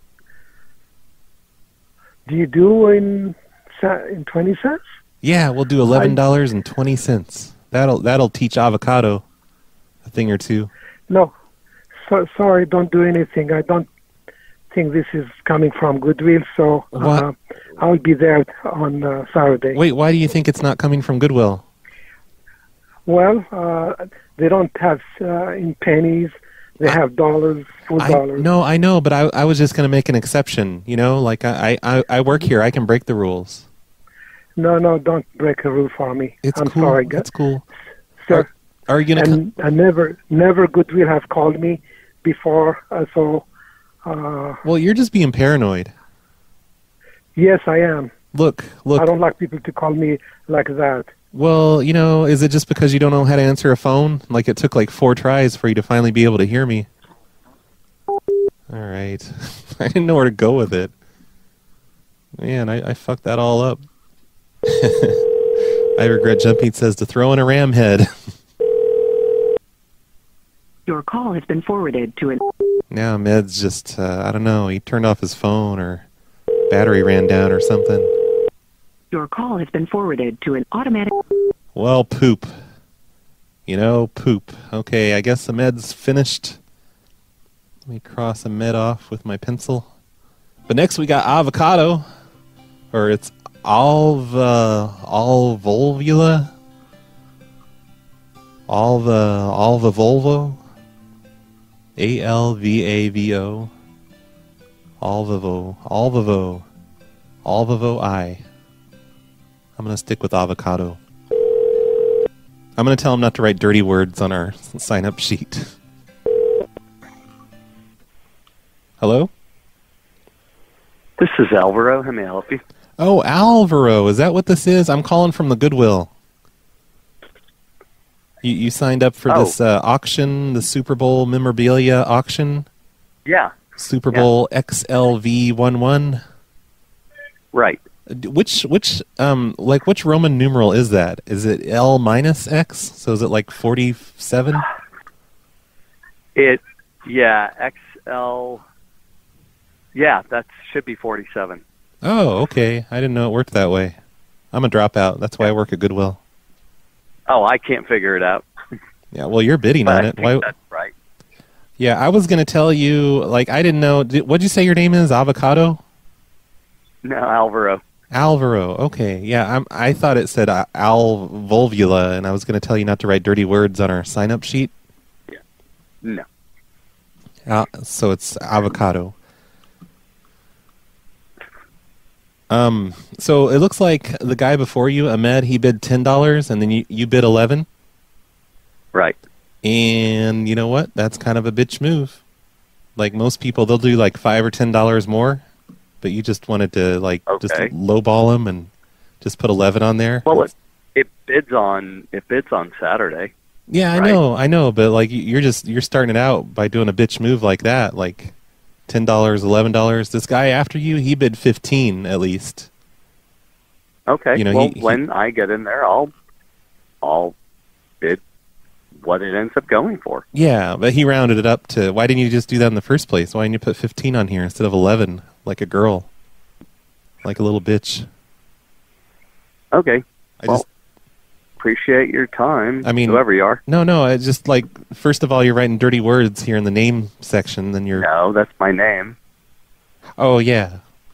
Speaker 14: Do you do in 20 cents?
Speaker 2: Yeah, we'll do $11.20. That'll teach Avocado a thing or two.
Speaker 14: No. So, sorry, don't do anything. I don't think this is coming from Goodwill, so I'll be there on Saturday.
Speaker 2: Wait, why do you think it's not coming from Goodwill?
Speaker 14: Well, they don't have in pennies. They have dollars, $4.
Speaker 2: No, I know, but I was just going to make an exception. You know, like I work here. I can break the rules.
Speaker 14: No, don't break a rule for me.
Speaker 2: I'm
Speaker 14: cool. Sorry.
Speaker 2: It's cool.
Speaker 14: Sir.
Speaker 2: Are you gonna?
Speaker 14: And never Goodwill have called me before.
Speaker 2: Well, you're just being paranoid.
Speaker 14: Yes, I am.
Speaker 2: Look.
Speaker 14: I don't like people to call me like that.
Speaker 2: Well, is it just because you don't know how to answer a phone? Like it took like 4 tries for you to finally be able to hear me. All right. I didn't know where to go with it. Man, I fucked that all up. I regret Jumpmeat says to throw in a ram head.
Speaker 8: Your call has been forwarded to an...
Speaker 2: Now Med's just, I don't know, he turned off his phone or battery ran down or something.
Speaker 8: Your call has been forwarded to an automatic...
Speaker 2: Well, poop. Poop. Okay, I guess the Med's finished. Let me cross a Med off with my pencil. But next we got avocado. Or it's alvolvula. Volvo. ALVAVO. Alvivo I. I'm going to stick with avocado. I'm going to tell him not to write dirty words on our sign-up sheet. Hello?
Speaker 15: This is Alvaro. How may I help you?
Speaker 2: Oh, Alvaro. Is that what this is? I'm calling from the Goodwill. You signed up for this auction, the Super Bowl memorabilia auction?
Speaker 15: Yeah.
Speaker 2: Super Bowl XLV11?
Speaker 15: Right.
Speaker 2: Which Roman numeral is that? Is it L minus X? So is it like 47?
Speaker 15: XL. Yeah, that should be 47.
Speaker 2: Oh, okay. I didn't know it worked that way. I'm a dropout. That's why I work at Goodwill.
Speaker 15: Oh, I can't figure it out.
Speaker 2: Yeah, well, you're bidding on it.
Speaker 15: Why? That's right.
Speaker 2: Yeah, I was going to tell you, I didn't know. What'd you say your name is? Avocado?
Speaker 15: No, Alvaro.
Speaker 2: Alvaro. Okay. Yeah, I thought it said alvolvula, and I was going to tell you not to write dirty words on our sign-up sheet.
Speaker 15: Yeah. No.
Speaker 2: So it's avocado. So it looks like the guy before you, Ahmed, he bid $10, and then you bid 11.
Speaker 15: Right.
Speaker 2: And you know what? That's kind of a bitch move. Like most people, they'll do like $5 or $10 more, but you just wanted to just lowball them and just put 11 on there.
Speaker 15: Well, it bids on Saturday.
Speaker 2: Yeah, I know, but you're starting it out by doing a bitch move like that, like $10, $11. This guy after you, he bid 15 at least.
Speaker 15: Okay. When I get in there, I'll bid what it ends up going for.
Speaker 2: Yeah, but he rounded it up to. Why didn't you just do that in the first place? Why didn't you put 15 on here instead of 11, like a girl, like a little bitch?
Speaker 15: Okay. Appreciate your time.
Speaker 2: I mean,
Speaker 15: whoever you are.
Speaker 2: No. It's just first of all, you're writing dirty words here in the name section. Then you're.
Speaker 15: No, that's my name.
Speaker 2: Oh yeah,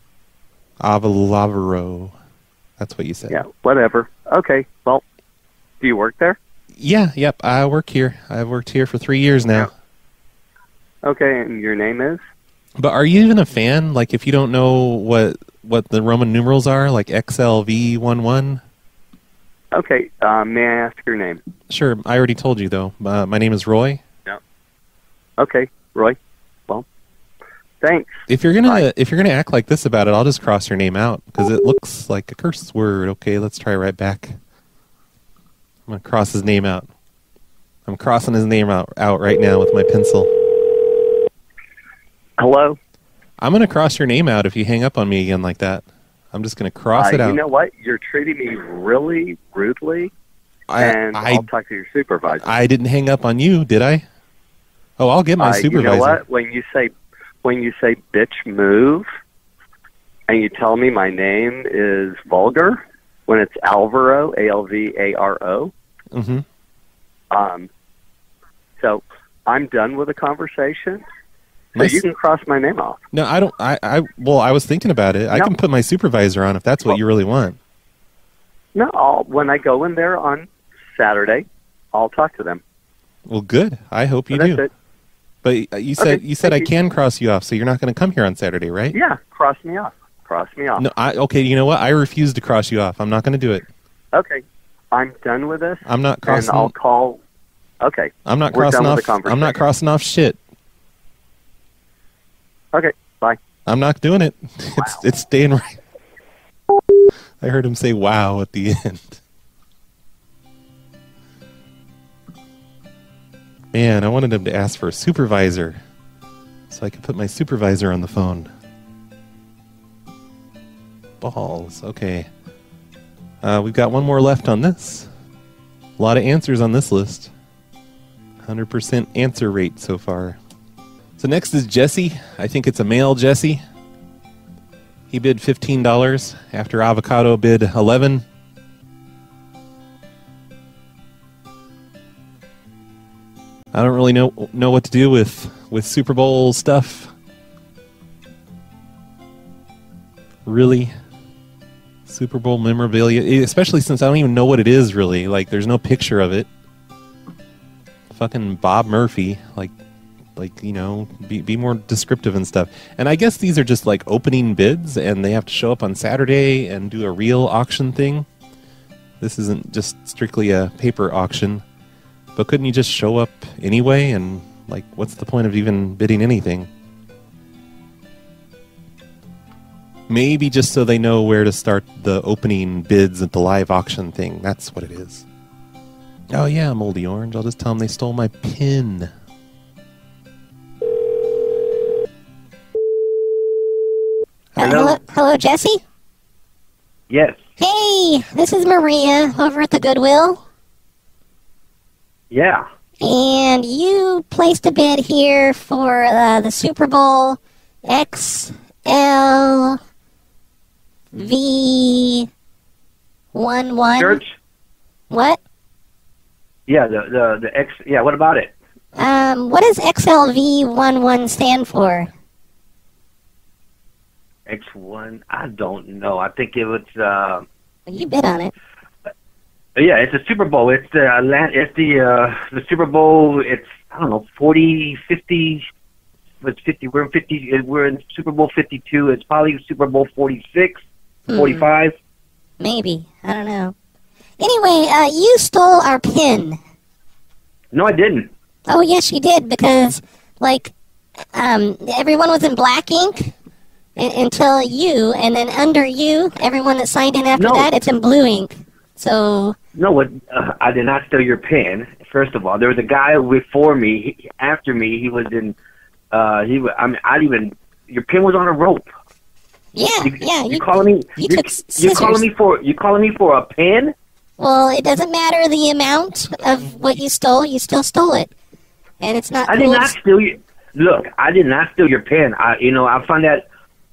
Speaker 2: Avalaro. That's what you said.
Speaker 15: Yeah, whatever. Okay. Well, do you work there?
Speaker 2: Yeah. Yep. I work here. I've worked here for 3 years now.
Speaker 15: Yeah. Okay, and your name is?
Speaker 2: But are you even a fan? Like, if you don't know what the Roman numerals are, like XLV11?
Speaker 15: Okay, may I ask your name?
Speaker 2: Sure, I already told you, though. My name is Roy.
Speaker 15: Yeah. Okay, Roy. Well, thanks.
Speaker 2: If you're gonna act like this about it, I'll just cross your name out, because it looks like a curse word. Okay, let's try right back. I'm going to cross his name out. I'm crossing his name out right now with my pencil.
Speaker 15: Hello?
Speaker 2: I'm going to cross your name out if you hang up on me again like that. I'm just going to cross it out.
Speaker 15: You know what? You're treating me really rudely, and I'll talk to your supervisor.
Speaker 2: I didn't hang up on you, did I? Oh, I'll get my supervisor.
Speaker 15: You know what? When you say bitch move, and you tell me my name is vulgar, when it's Alvaro, Alvaro.
Speaker 2: Mm-hmm.
Speaker 15: So I'm done with the conversation. So you can cross my name off.
Speaker 2: No, I don't. I was thinking about it. I can put my supervisor on if that's what you really want.
Speaker 15: No, when I go in there on Saturday, I'll talk to them.
Speaker 2: Well, good. I hope you do.
Speaker 15: It.
Speaker 2: But you said I can cross you off, so you're not going to come here on Saturday, right?
Speaker 15: Yeah, cross me off. Cross me off.
Speaker 2: No, okay. You know what? I refuse to cross you off. I'm not going to do it.
Speaker 15: Okay, I'm done with this.
Speaker 2: I'm not crossing.
Speaker 15: And I'll call Okay.
Speaker 2: I'm not
Speaker 15: We're
Speaker 2: crossing
Speaker 15: done with
Speaker 2: off.
Speaker 15: the conversation.
Speaker 2: I'm not crossing off shit.
Speaker 15: Okay. Bye.
Speaker 2: I'm not doing it. It's staying right. I heard him say "wow" at the end. Man, I wanted him to ask for a supervisor so I could put my supervisor on the phone. Balls. Okay. We've got one more left on this. A lot of answers on this list. 100% answer rate so far. So next is Jesse. I think it's a male Jesse. He bid $15 after Avocado bid $11. I don't really know what to do with Super Bowl stuff. Really? Super Bowl memorabilia, especially since I don't even know what it is really. Like, there's no picture of it. Fucking Bob Murphy, like you know, be more descriptive and stuff. And I guess these are just like opening bids, and they have to show up on Saturday and do a real auction thing. This isn't just strictly a paper auction. But couldn't you just show up anyway? And like, what's the point of even bidding anything? Maybe just so they know where to start the opening bids at the live auction thing. That's what it is. Oh yeah, Moldy Orange. I'll just tell them they stole my pin.
Speaker 16: Hello, Jesse?
Speaker 17: Yes.
Speaker 16: Hey, this is Maria over at the Goodwill.
Speaker 17: Yeah.
Speaker 16: And you placed a bid here for the Super Bowl XLV11.
Speaker 17: Church?
Speaker 16: What?
Speaker 17: Yeah, the X. Yeah, what about it?
Speaker 16: What does XLV11 stand for?
Speaker 17: X1? I don't know. I think it was.
Speaker 16: You bid on it.
Speaker 17: Yeah, it's a Super Bowl. It's the Super Bowl. It's, I don't know, 40, 50. It's 50. We're in 50. We're in Super Bowl 52. It's probably Super Bowl 46, 45.
Speaker 16: Maybe. I don't know. Anyway, you stole our pin.
Speaker 17: No, I didn't.
Speaker 16: Oh, yes, you did, because, like, everyone was in black ink until you, and then under you, everyone that signed in after that, it's in blue ink. So...
Speaker 17: No, I did not steal your pen. First of all, there was a guy before me. After me, he was in. Your pen was on a rope.
Speaker 16: Yeah,
Speaker 17: You calling me?
Speaker 16: You
Speaker 17: calling me for? You calling me for a pen?
Speaker 16: Well, it doesn't matter the amount of what you stole. You still stole it, and it's not.
Speaker 17: I did not steal you. Look, I did not steal your pen. I found that.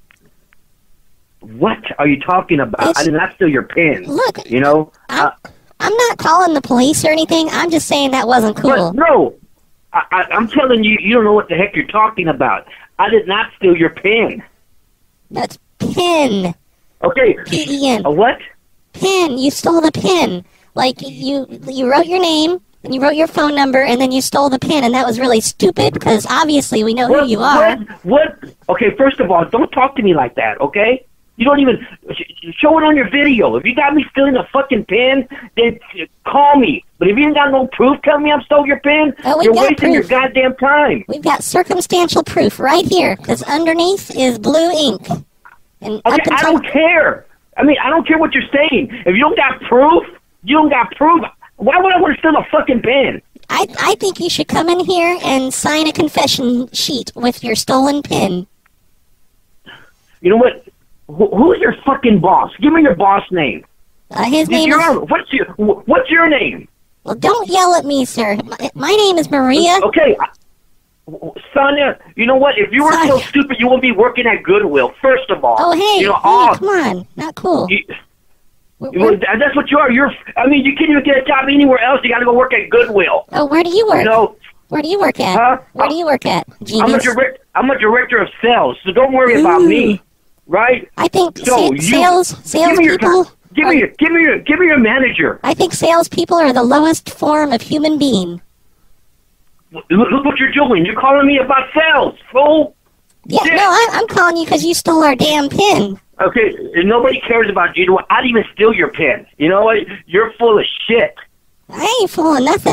Speaker 17: What are you talking about? I did not steal your pen.
Speaker 16: Look,
Speaker 17: I'm
Speaker 16: not calling the police or anything. I'm just saying that wasn't cool.
Speaker 17: But no, I'm telling you, you don't know what the heck you're talking about. I did not steal your pen.
Speaker 16: That's pin.
Speaker 17: Okay.
Speaker 16: P-E-N.
Speaker 17: A what?
Speaker 16: Pin. You stole the pin. Like, you wrote your name, and you wrote your phone number, and then you stole the pin, and that was really stupid, because obviously we know who you are.
Speaker 17: What? Okay, first of all, don't talk to me like that, okay? You don't even show it on your video. If you got me stealing a fucking pen, then call me. But if you ain't got no proof, tell me I stole your pen. You're wasting your goddamn time.
Speaker 16: We've got circumstantial proof right here, because underneath is blue ink. And
Speaker 17: okay, I don't care. I mean, I don't care what you're saying. If you don't got proof, you don't got proof. Why would I want to steal a fucking pen?
Speaker 16: I think you should come in here and sign a confession sheet with your stolen pen.
Speaker 17: You know what? Who's your fucking boss? Give me your boss name.
Speaker 16: His name is...
Speaker 17: What's your name?
Speaker 16: Well, don't yell at me, sir. My name is Maria.
Speaker 17: Okay. Sonia, you know what? If you were so stupid, you wouldn't be working at Goodwill, first of all.
Speaker 16: Oh, hey, come on. Not cool.
Speaker 17: That's what you are. You can't even get a job anywhere else. You got to go work at Goodwill.
Speaker 16: Oh, where do you work? Where do you work at?
Speaker 17: Huh?
Speaker 16: Where do you work at, genius?
Speaker 17: I'm a director of sales, so don't worry about me. Right?
Speaker 16: I think
Speaker 17: sales
Speaker 16: people.
Speaker 17: Give me your manager.
Speaker 16: I think salespeople are the lowest form of human being.
Speaker 17: Look what you're doing. You're calling me about sales, fool.
Speaker 16: Yeah, no, I'm calling you because you stole our damn pin.
Speaker 17: Okay, nobody cares about you. I didn't even steal your pen. You know what? You're full of shit.
Speaker 16: I ain't full of nothing.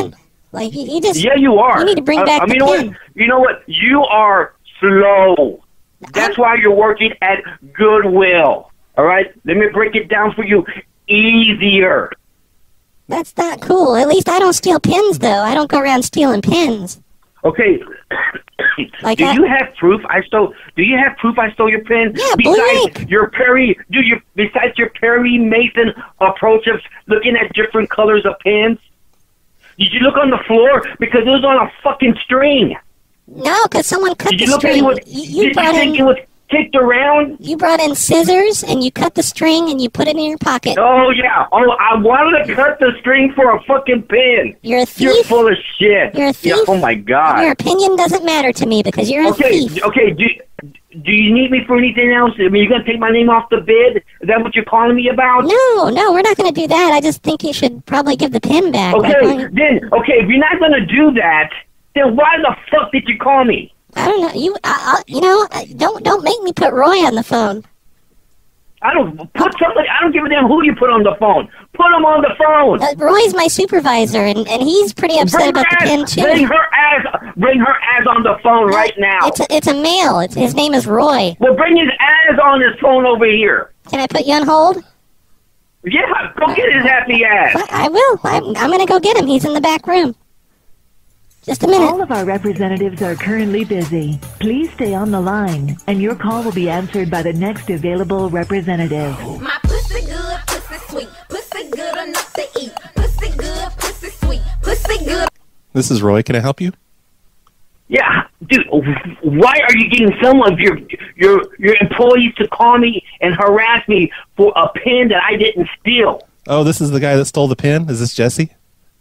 Speaker 16: Like, you just...
Speaker 17: Yeah, you are.
Speaker 16: You need to bring back the pin.
Speaker 17: You know what? You are slow. That's why you're working at Goodwill. All right? Let me break it down for you. Easier.
Speaker 16: That's not cool. At least I don't steal pins, though. I don't go around stealing pins.
Speaker 17: Okay.
Speaker 16: Like
Speaker 17: do you have proof I stole? Do you have proof I stole your pen?
Speaker 16: Yeah,
Speaker 17: besides your besides your Perry Mason approach of looking at different colors of pens? Did you look on the floor because it was on a fucking string?
Speaker 16: No, because someone cut the string.
Speaker 17: Did you think it was kicked around?
Speaker 16: You brought in scissors and you cut the string and you put it in your pocket.
Speaker 17: Oh yeah. Oh, I wanted to cut the string for a fucking pen.
Speaker 16: You're a thief.
Speaker 17: You're full of shit.
Speaker 16: You're a thief.
Speaker 17: Yeah, oh my god.
Speaker 16: Your opinion doesn't matter to me because you're a thief.
Speaker 17: Okay. Do you need me for anything else? I mean, you gonna take my name off the bid? Is that what you're calling me about?
Speaker 16: No, we're not gonna do that. I just think you should probably give the pin back.
Speaker 17: Okay, if you're not gonna do that, then why the fuck did you call me?
Speaker 16: I don't know. Don't make me put Roy on the phone.
Speaker 17: I don't give a damn who you put on the phone. Put him on the phone.
Speaker 16: Roy's my supervisor, and he's pretty upset about the pin too.
Speaker 17: Bring her ass on the phone right now.
Speaker 16: It's a male. His name is Roy.
Speaker 17: Well, bring his ass on his phone over here.
Speaker 16: Can I put you on hold?
Speaker 17: Yeah, go get his happy ass.
Speaker 16: I will. I'm gonna go get him. He's in the back room. Just a minute.
Speaker 8: All of our representatives are currently busy. Please stay on the line, and your call will be answered by the next available representative.
Speaker 13: My pussy good, pussy sweet, pussy good enough to eat, pussy good, pussy sweet, pussy good.
Speaker 2: This is Roy. Can I help you?
Speaker 17: Yeah, dude. Why are you getting some of your employees to call me and harass me for a pen that I didn't steal?
Speaker 2: Oh, this is the guy that stole the pen? Is this Jesse?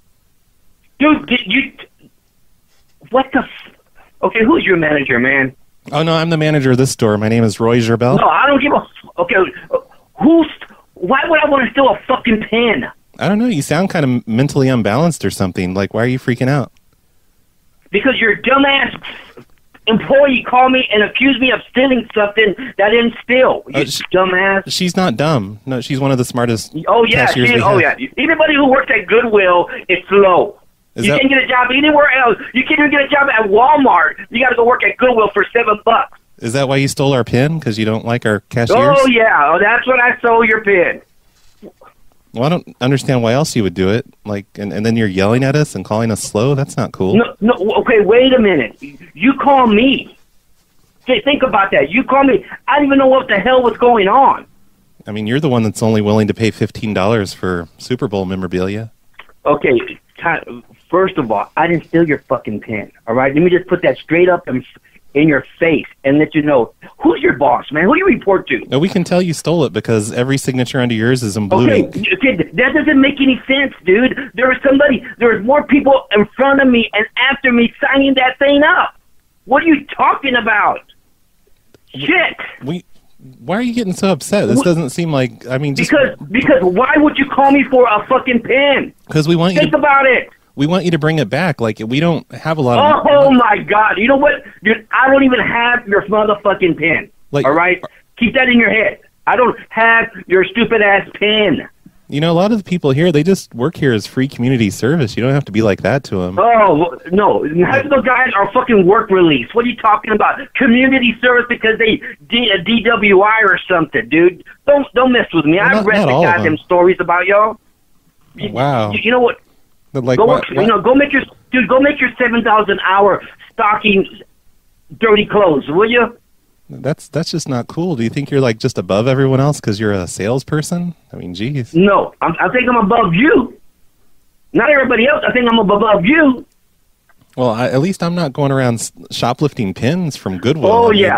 Speaker 17: Dude, what the okay, who's your manager, man?
Speaker 2: Oh, no, I'm the manager of this store. My name is Roy Gerbel.
Speaker 17: No, I don't give a... Okay, why would I want to steal a fucking pen?
Speaker 2: I don't know. You sound kind of mentally unbalanced or something. Like, why are you freaking out?
Speaker 17: Because your dumbass employee called me and accused me of stealing something that I didn't steal. You dumbass.
Speaker 2: She's not dumb. No, she's one of the smartest cashiers we have.
Speaker 17: Oh, yeah. Everybody who works at Goodwill is slow. You can't get a job anywhere else. You can't even get a job at Walmart. You got to go work at Goodwill for $7.
Speaker 2: Is that why you stole our pin? Because you don't like our cashiers?
Speaker 17: Oh, yeah. Oh, that's when I stole your pin.
Speaker 2: Well, I don't understand why else you would do it. Like, and then you're yelling at us and calling us slow? That's not cool.
Speaker 17: No, okay, wait a minute. You call me. Think about that. You call me. I didn't even know what the hell was going on.
Speaker 2: I mean, you're the one that's only willing to pay $15 for Super Bowl memorabilia.
Speaker 17: Okay, first of all, I didn't steal your fucking pen, all right? Let me just put that straight up in your face and let you know. Who's your boss, man? Who do you report to?
Speaker 2: No, we can tell you stole it because every signature under yours is in blue ink.
Speaker 17: Okay, that doesn't make any sense, dude. There was more people in front of me and after me signing that thing up. What are you talking about? Shit!
Speaker 2: Why are you getting so upset? This doesn't seem like, I mean, just...
Speaker 17: Because why would you call me for a fucking pen?
Speaker 2: Because we want you
Speaker 17: Think about it.
Speaker 2: We want you to bring it back. Like, we don't have a lot of...
Speaker 17: Oh, my God. You know what? Dude, I don't even have your motherfucking pen.
Speaker 2: Like,
Speaker 17: all right? Keep that in your head. I don't have your stupid-ass pen.
Speaker 2: You know, a lot of the people here, they just work here as free community service. You don't have to be like that to them.
Speaker 17: Oh, no. Half of those guys are fucking work release. What are you talking about? Community service because they DWI or something, dude. Don't mess with me.
Speaker 2: Well,
Speaker 17: I've read the goddamn stories about y'all.
Speaker 2: Wow.
Speaker 17: You know what?
Speaker 2: Like,
Speaker 17: go make your $7,000 an hour stocking dirty clothes, will you?
Speaker 2: That's just not cool. Do you think you're like just above everyone else because you're a salesperson? I mean, geez.
Speaker 17: No, I think I'm above you. Not everybody else. I think I'm above you.
Speaker 2: Well, at least I'm not going around shoplifting pins from Goodwill.
Speaker 17: Oh yeah.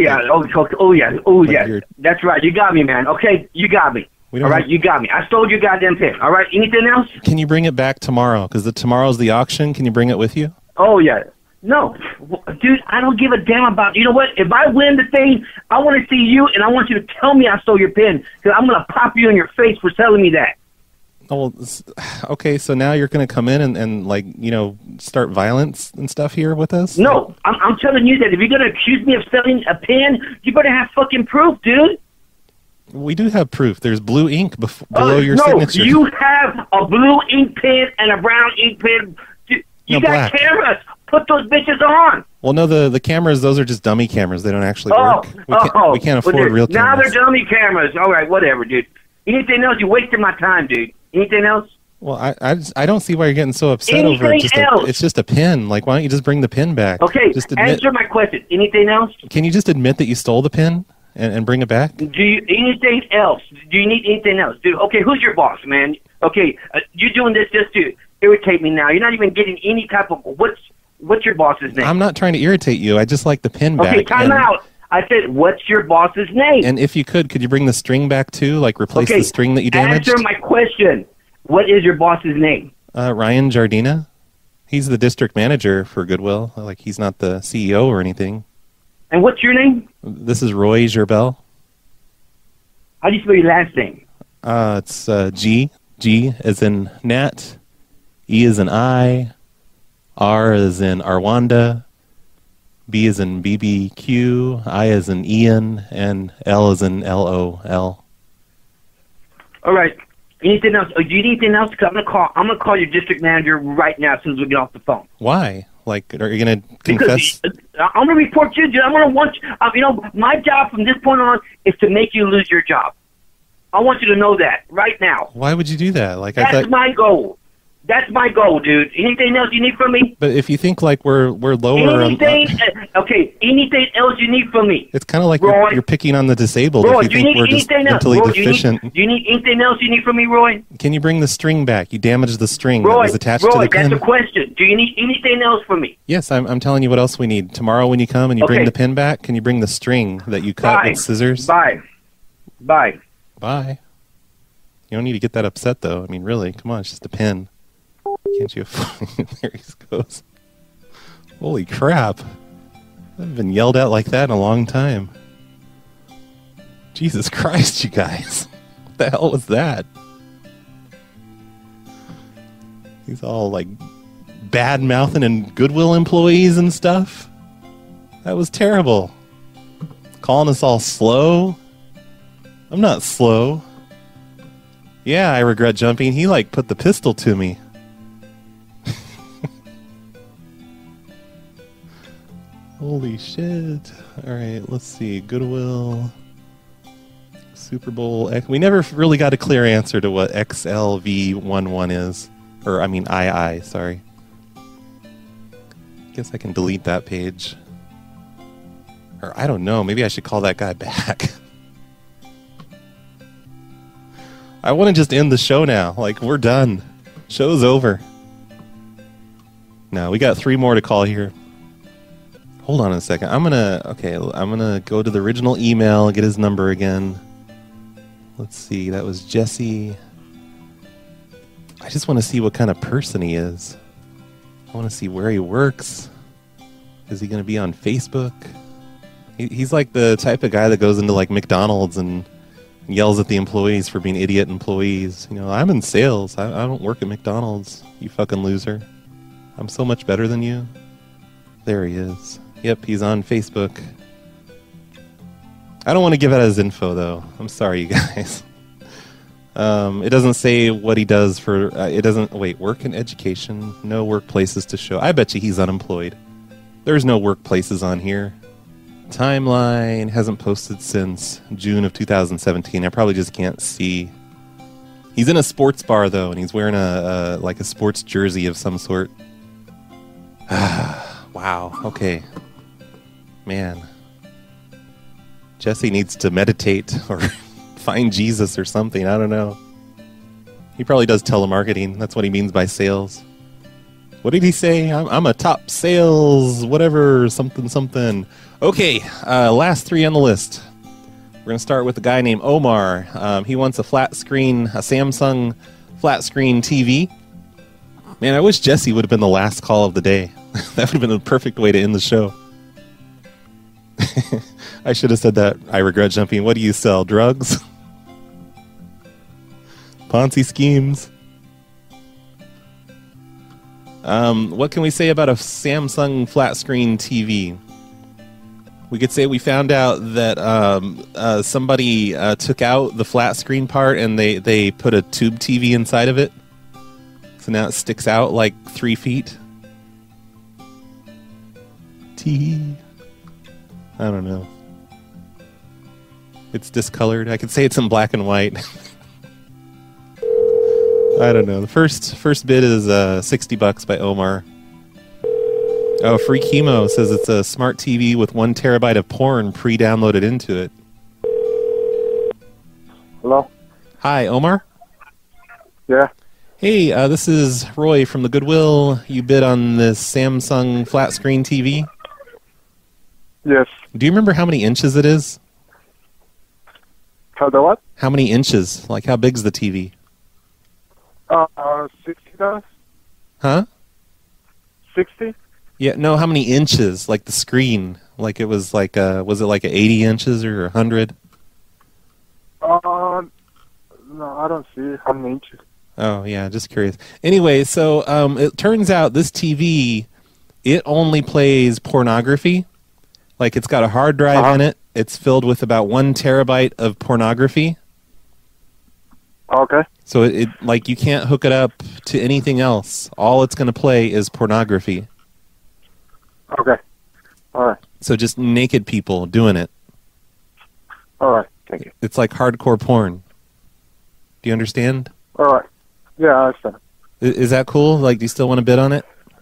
Speaker 17: That's right. You got me, man. Okay, you got me. All right, you got me. I stole your goddamn pin. All right, anything else?
Speaker 2: Can you bring it back tomorrow? Because tomorrow's the auction. Can you bring it with you?
Speaker 17: Oh yeah. No, dude, I don't give a damn about. You know what? If I win the thing, I want to see you, and I want you to tell me I stole your pen, because I'm gonna pop you in your face for telling me that.
Speaker 2: Oh, okay. So now you're gonna come in and like, you know, start violence and stuff here with us?
Speaker 17: No, I'm telling you that if you're gonna accuse me of selling a pen, you better have fucking proof, dude.
Speaker 2: We do have proof. There's blue ink below your signature.
Speaker 17: No, you have a blue ink pen and a brown ink pen. You
Speaker 2: No,
Speaker 17: got
Speaker 2: black.
Speaker 17: cameras. Put those bitches on.
Speaker 2: Well, no, the cameras, those are just dummy cameras. They don't actually work. We can't afford
Speaker 17: dude,
Speaker 2: real
Speaker 17: now
Speaker 2: cameras.
Speaker 17: they're dummy cameras. All right, whatever, dude. Anything else? You wasted my time, dude. Anything else?
Speaker 2: Well, I don't see why you're getting so upset over it.
Speaker 17: Anything else?
Speaker 2: It's just a pin. Like, why don't you just bring the pin back?
Speaker 17: Okay,
Speaker 2: Just admit.
Speaker 17: answer my question. Anything else?
Speaker 2: Can you just admit that you stole the pin and bring it back?
Speaker 17: Do you anything else? Do you need anything else, dude? Okay, who's your boss, man? Okay, you're doing this just to irritate me now. You're not even getting any type of what's your boss's name?
Speaker 2: I'm not trying to irritate you. I just like the pin back.
Speaker 17: Okay, time out. I said, what's your boss's name?
Speaker 2: And if you could you bring the string back too? Like replace
Speaker 17: Okay,
Speaker 2: the string that you damaged?
Speaker 17: Answer my question. What is your boss's name?
Speaker 2: Ryan Jardina. He's the district manager for Goodwill. Like, he's not the CEO or anything.
Speaker 17: And what's your name?
Speaker 2: This is Roy Gerbel.
Speaker 17: How do you spell your last name?
Speaker 2: It's G as in Nat, E as in I, R as in Arwanda, B as in BBQ, I as in Ian, and L as in LOL.
Speaker 17: All right. Anything else? Do you need anything else? 'Cause I'm gonna call your district manager right now as soon as we get off the phone.
Speaker 2: Why? Like, are you going to confess?
Speaker 17: Because I'm gonna report you, dude. I'm gonna want you. My job from this point on is to make you lose your job. I want you to know that right now.
Speaker 2: Why would you do that? Like, I
Speaker 17: That's
Speaker 2: thought.
Speaker 17: my goal. That's my goal, dude. Anything else you need from me?
Speaker 2: But if you think like we're lower on,
Speaker 17: Anything? Okay. Anything else you need from me?
Speaker 2: it's kind of like
Speaker 17: Roy.
Speaker 2: you're picking on the disabled.
Speaker 17: Roy,
Speaker 2: if
Speaker 17: do
Speaker 2: you
Speaker 17: you
Speaker 2: think
Speaker 17: need
Speaker 2: we're just
Speaker 17: anything else?
Speaker 2: mentally
Speaker 17: Roy,
Speaker 2: deficient.
Speaker 17: do you need anything else you need from me, Roy?
Speaker 2: Can you bring the string back? You damaged the string that
Speaker 17: Roy,
Speaker 2: was attached
Speaker 17: Roy,
Speaker 2: to the pin.
Speaker 17: that's a question. Do you need anything else from me?
Speaker 2: Yes, I'm telling you what else we need. Tomorrow when you come and you bring
Speaker 17: Okay.
Speaker 2: the pin back, can you bring the string that you cut
Speaker 17: Bye.
Speaker 2: with scissors?
Speaker 17: Bye. Bye.
Speaker 2: Bye. You don't need to get that upset, though. I mean, really, come on, it's just a pin. Can't you? There he goes. Holy crap. I haven't been yelled at like that in a long time. Jesus Christ, you guys. What the hell was that? He's all like bad-mouthing and Goodwill employees and stuff. That was terrible. Calling us all slow. I'm not slow. Yeah, I regret jumping. He like put the pistol to me. Holy shit. Alright, let's see. Goodwill. Super Bowl. We never really got a clear answer to what XLV11 is. Or, I mean, II, sorry. Guess I can delete that page. Or, I don't know. Maybe I should call that guy back. I want to just end the show now. Like, we're done. Show's over. No, we got 3 more to call here. Hold on a second. I'm gonna go to the original email, get his number again. Let's see, that was Jesse. I just want to see what kind of person he is. I want to see where he works. Is he going to be on Facebook? He's like the type of guy that goes into like McDonald's and yells at the employees for being idiot employees. You know, I'm in sales. I don't work at McDonald's, you fucking loser. I'm so much better than you. There he is. Yep, he's on Facebook. I don't want to give out his info, though. I'm sorry, you guys. It doesn't say what he does for... it doesn't... Wait, work and education. No workplaces to show. I bet you he's unemployed. There's no workplaces on here. Timeline hasn't posted since June of 2017. I probably just can't see. He's in a sports bar, though, and he's wearing a sports jersey of some sort. Wow, okay. Man. Jesse needs to meditate or find Jesus or something. I don't know. He probably does telemarketing. That's what he means by sales. What did he say? I'm a top sales, whatever, something. Okay, last 3 on the list. We're going to start with a guy named Omar. He wants a Samsung flat screen TV. Man, I wish Jesse would have been the last call of the day. That would have been the perfect way to end the show. I should have said that. I regret jumping. What do you sell? Drugs? Ponzi schemes? What can we say about a Samsung flat screen TV? We could say we found out that somebody took out the flat screen part and they put a tube TV inside of it. So now it sticks out like 3 feet. T. I don't know. It's discolored. I could say it's in black and white. I don't know. The first bid is $60 by Omar. Oh, Free Chemo says it's a smart TV with 1 terabyte of porn pre-downloaded into it.
Speaker 11: Hello?
Speaker 2: Hi, Omar?
Speaker 11: Yeah.
Speaker 2: Hey, this is Roy from the Goodwill. You bid on this Samsung flat screen TV?
Speaker 11: Yes.
Speaker 2: Do you remember how many inches it is?
Speaker 11: How the what?
Speaker 2: How many inches? Like, how big's the TV?
Speaker 11: $60.
Speaker 2: Huh?
Speaker 11: 60?
Speaker 2: Yeah, no, how many inches? Like the screen. Like it was like, was it like 80 inches or 100?
Speaker 11: No, I don't see how many inches.
Speaker 2: Oh, yeah, just curious. Anyway, so it turns out this TV, it only plays pornography. Like it's got a hard drive in it. It's filled with about 1 terabyte of pornography.
Speaker 11: Okay.
Speaker 2: So it like you can't hook it up to anything else. All it's going to play is pornography.
Speaker 11: Okay. All right.
Speaker 2: So just naked people doing it.
Speaker 11: All right. Thank you.
Speaker 2: It's like hardcore porn. Do you understand?
Speaker 11: All right. Yeah, I understand.
Speaker 2: Is that cool? Like, do you still want to bid on it?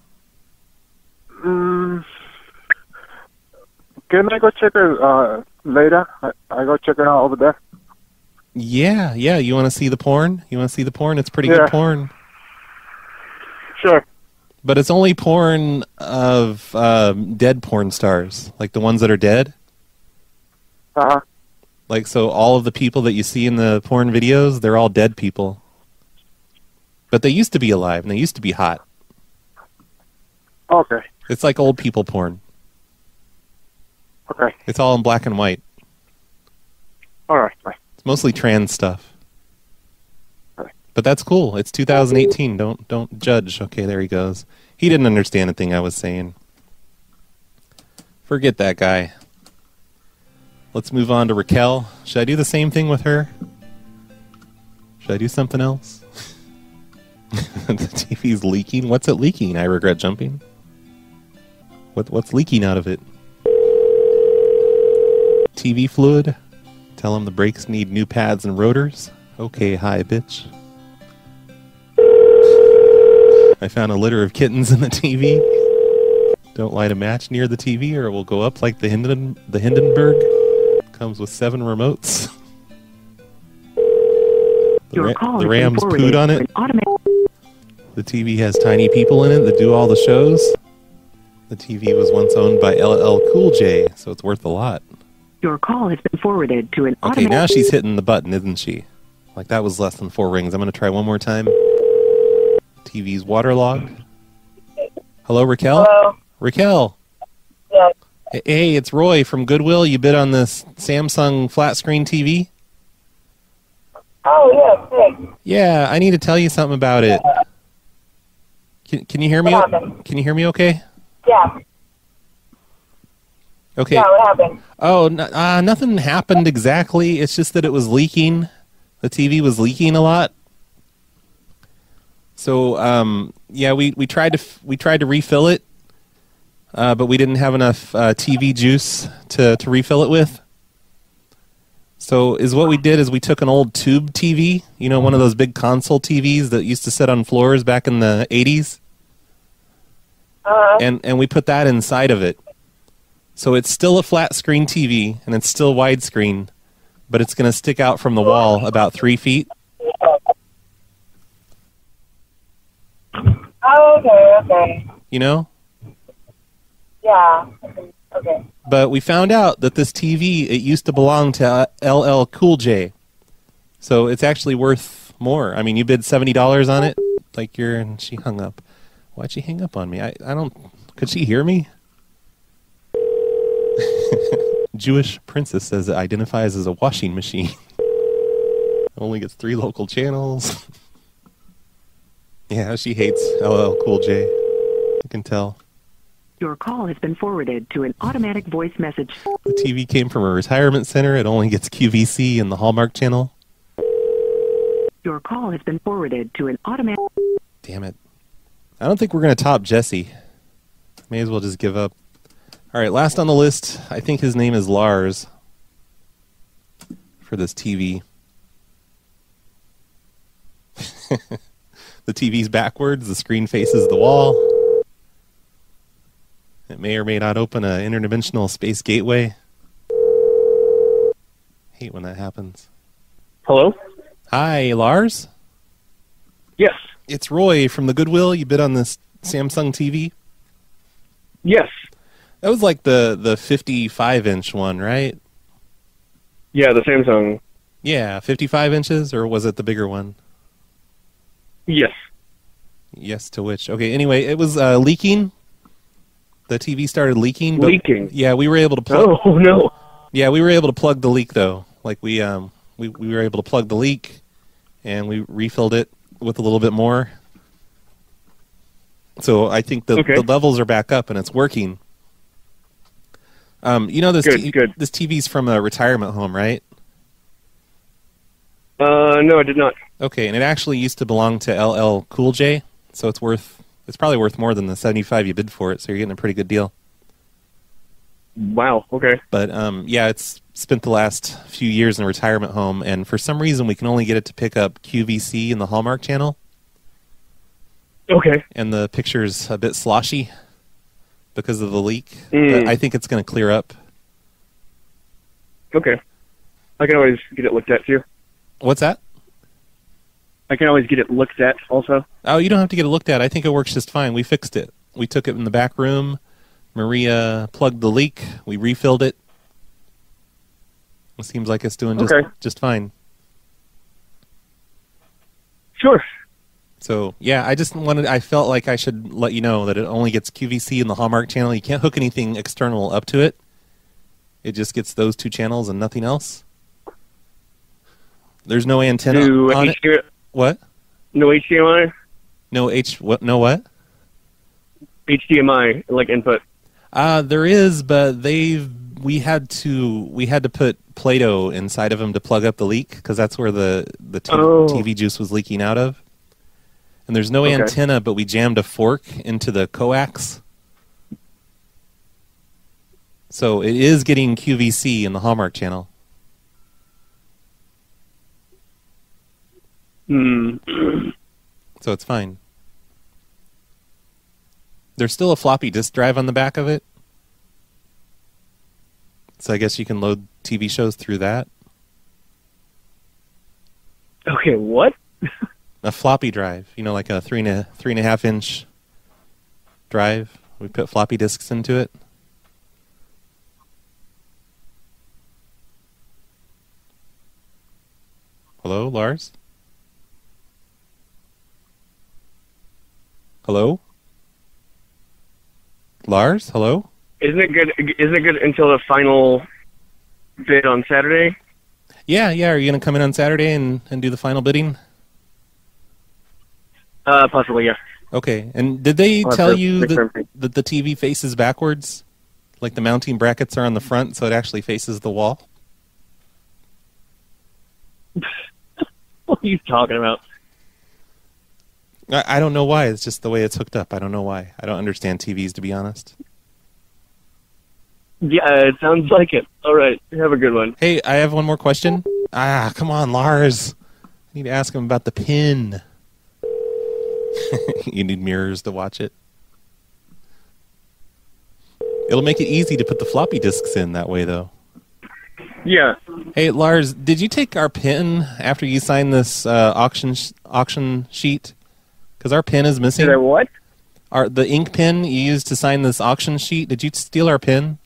Speaker 11: Can I go check it later? I go check it out over there.
Speaker 2: Yeah. You want to see the porn? It's pretty good porn.
Speaker 11: Sure.
Speaker 2: But it's only porn of dead porn stars, like the ones that are dead.
Speaker 11: Uh-huh.
Speaker 2: Like, so all of the people that you see in the porn videos, they're all dead people. But they used to be alive, and they used to be hot.
Speaker 11: Okay.
Speaker 2: It's like old people porn.
Speaker 11: Okay.
Speaker 2: It's all in black and white.
Speaker 11: All right. Bye.
Speaker 2: It's mostly trans stuff.
Speaker 11: All right.
Speaker 2: But that's cool. It's 2018. Don't judge. Okay, there he goes. He didn't understand a thing I was saying. Forget that guy. Let's move on to Raquel. Should I do the same thing with her? Should I do something else? The TV's leaking. What's it leaking? I regret jumping. What's leaking out of it? TV fluid? Tell him the brakes need new pads and rotors? Okay, hi, bitch. I found a litter of kittens in the TV. Don't light a match near the TV or it will go up like the Hindenburg. Comes with 7 remotes. The Rams pooed on it. The TV has tiny people in it that do all the shows. The TV was once owned by LL Cool J, so it's worth a lot.
Speaker 6: Your call has been forwarded to an
Speaker 2: Okay, now she's hitting the button, isn't she? Like that was less than 4 rings. I'm going to try one more time. TV's waterlogged. Hello, Raquel?
Speaker 12: Hello.
Speaker 2: Raquel.
Speaker 12: Yes.
Speaker 2: Hey, it's Roy from Goodwill. You bid on this Samsung flat screen TV?
Speaker 12: Oh, yeah, thanks.
Speaker 2: Yeah, I need to tell you something about it. Can you hear me?
Speaker 12: What happened?
Speaker 2: Can you hear me okay?
Speaker 12: Yeah.
Speaker 2: Okay.
Speaker 12: Yeah, what happened?
Speaker 2: Oh, nothing happened exactly. It's just that it was leaking. The TV was leaking a lot. So, yeah, we tried to refill it, but we didn't have enough TV juice to refill it with. So, what we did is we took an old tube TV, you know, one of those big console TVs that used to sit on floors back in the 80s. And we put that inside of it. So it's still a flat screen TV, and it's still widescreen, but it's going to stick out from the wall about 3 feet.
Speaker 12: Oh, okay.
Speaker 2: You know?
Speaker 12: Yeah. Okay.
Speaker 2: But we found out that this TV, it used to belong to LL Cool J. So it's actually worth more. I mean, you bid $70 on it, like and she hung up. Why'd she hang up on me? I don't, could she hear me? Jewish princess says it identifies as a washing machine. Only gets 3 local channels. Yeah, she hates LL Cool J. I can tell.
Speaker 6: Your call has been forwarded to an automatic voice message.
Speaker 2: The TV came from a retirement center. It only gets QVC and the Hallmark Channel.
Speaker 6: Your call has been forwarded to an automatic...
Speaker 2: Damn it. I don't think we're going to top Jesse. May as well just give up. All right, last on the list, I think his name is Lars for this TV. The TV's backwards, the screen faces the wall. It may or may not open an interdimensional space gateway. Hate when that happens.
Speaker 18: Hello?
Speaker 2: Hi, Lars?
Speaker 18: Yes.
Speaker 2: It's Roy from the Goodwill. You bid on this Samsung TV?
Speaker 18: Yes.
Speaker 2: That was like the 55-inch one, right?
Speaker 18: Yeah, the Samsung.
Speaker 2: Yeah, 55 inches, or was it the bigger one?
Speaker 18: Yes.
Speaker 2: Yes to which? Okay, anyway, it was leaking. The TV started leaking. But
Speaker 18: Leaking?
Speaker 2: Yeah, we were able to plug...
Speaker 18: Oh, no.
Speaker 2: Yeah, we were able to plug the leak, though. Like, we were able to plug the leak, and we refilled it with a little bit more. So I think the levels are back up, and it's working. You know, this this TV's from a retirement home, right?
Speaker 18: No, I did not.
Speaker 2: Okay, and it actually used to belong to LL Cool J, so it's probably worth more than the $75 you bid for it, so you're getting a pretty good deal.
Speaker 18: Wow, okay.
Speaker 2: But, yeah, it's spent the last few years in a retirement home, and for some reason we can only get it to pick up QVC in the Hallmark channel.
Speaker 18: Okay.
Speaker 2: And the picture's a bit sloshy because of the leak, but I think it's going to clear up.
Speaker 18: Okay. I can always get it looked at, too.
Speaker 2: What's that?
Speaker 18: I can always get it looked at, also.
Speaker 2: Oh, you don't have to get it looked at. I think it works just fine. We fixed it. We took it in the back room. Maria plugged the leak. We refilled it. It seems like it's doing just fine.
Speaker 18: Sure.
Speaker 2: So, yeah, I felt like I should let you know that it only gets QVC in the Hallmark channel. You can't hook anything external up to it. It just gets those two channels and nothing else. There's no antenna on it. What?
Speaker 18: No HDMI?
Speaker 2: No what?
Speaker 18: HDMI, like input.
Speaker 2: There is, but we had to put Play-Doh inside of them to plug up the leak, because that's where the TV juice was leaking out of. And there's no antenna, but we jammed a fork into the coax. So it is getting QVC in the Hallmark channel. So it's fine. There's still a floppy disk drive on the back of it. So I guess you can load TV shows through that.
Speaker 18: Okay, what?
Speaker 2: A floppy drive, like a 3.5 inch drive. We put floppy disks into it. Hello, Lars? Hello? Lars, hello?
Speaker 18: Isn't it good until the final bid on Saturday?
Speaker 2: Yeah. Are you going to come in on Saturday and do the final bidding?
Speaker 18: Possibly, yeah.
Speaker 2: Okay. And did they tell you that the TV faces backwards? Like the mounting brackets are on the front, so it actually faces the wall?
Speaker 18: What are you talking about?
Speaker 2: I don't know why. It's just the way it's hooked up. I don't know why. I don't understand TVs, to be honest.
Speaker 18: Yeah, it sounds like it. All right. Have a good one.
Speaker 2: Hey, I have one more question. Come on, Lars. I need to ask him about the pin. You need mirrors to watch it. It'll make it easy to put the floppy disks in that way, though.
Speaker 18: Yeah.
Speaker 2: Hey, Lars, did you take our pin after you signed this auction sheet? Because our pin is missing.
Speaker 18: Did I what?
Speaker 2: The ink pen you used to sign this auction sheet, did you steal our pen?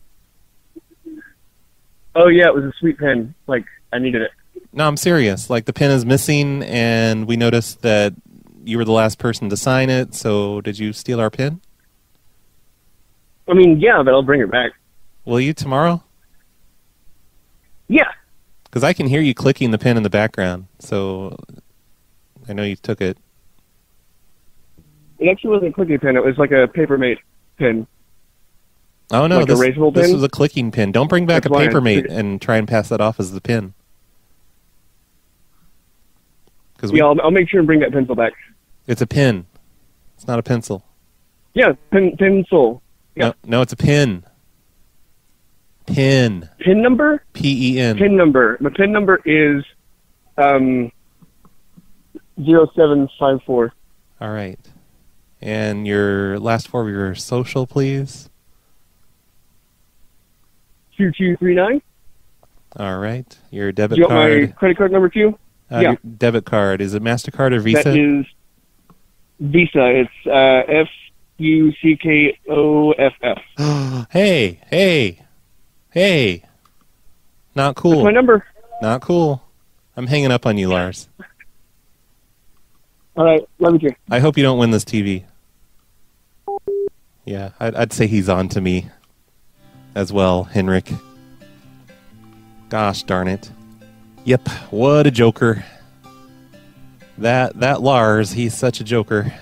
Speaker 18: Oh, yeah, it was a sweet pen. Like, I needed it.
Speaker 2: No, I'm serious. Like, the pen is missing, and we noticed that you were the last person to sign it, so did you steal our pen?
Speaker 18: I mean, yeah, but I'll bring it back.
Speaker 2: Will you tomorrow?
Speaker 18: Yeah.
Speaker 2: Because I can hear you clicking the pen in the background, so I know you took it.
Speaker 18: It actually wasn't a clicking pen. It was like a Papermate pen.
Speaker 2: Oh, no.
Speaker 18: Like a erasable pen?
Speaker 2: This was a clicking pen. Don't bring back a Papermate and try and pass that off as the pen.
Speaker 18: Yeah, I'll make sure and bring that pencil back.
Speaker 2: It's a pen. It's not a pencil.
Speaker 18: Yeah, pencil. Yeah.
Speaker 2: No, it's a pen. PIN.
Speaker 18: PIN number?
Speaker 2: PEN.
Speaker 18: PIN number. My PIN number is 0754.
Speaker 2: All right. And your last four of your social, please.
Speaker 18: 2239.
Speaker 2: All right. Your debit
Speaker 18: Do you want
Speaker 2: card.
Speaker 18: my credit card number too? Yeah.
Speaker 2: Your debit card. Is it MasterCard or Visa?
Speaker 18: That is Visa. It's FUCKOFF.
Speaker 2: Hey. Not cool.
Speaker 18: That's my number.
Speaker 2: Not cool. I'm hanging up on you, Lars.
Speaker 18: All right. Love you.
Speaker 2: I hope you don't win this TV. Yeah, I'd say he's on to me as well, Henrik. Gosh darn it. Yep, what a joker. That Lars, he's such a joker.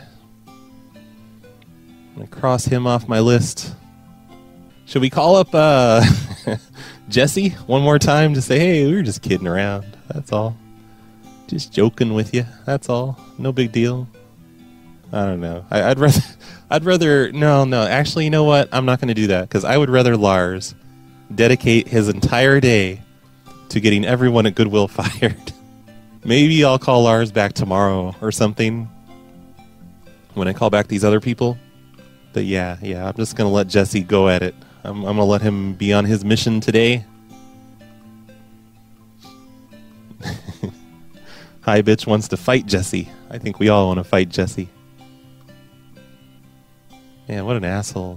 Speaker 2: I'm going to cross him off my list. Should we call up Jesse one more time to say, hey, we were just kidding around. That's all. Just joking with you. That's all. No big deal. I don't know. I'd rather no. Actually, you know what? I'm not going to do that because I would rather Lars dedicate his entire day to getting everyone at Goodwill fired. Maybe I'll call Lars back tomorrow or something when I call back these other people. But yeah, I'm just going to let Jesse go at it. I'm going to let him be on his mission today. Hi, bitch wants to fight Jesse. I think we all want to fight Jesse. Man, what an asshole.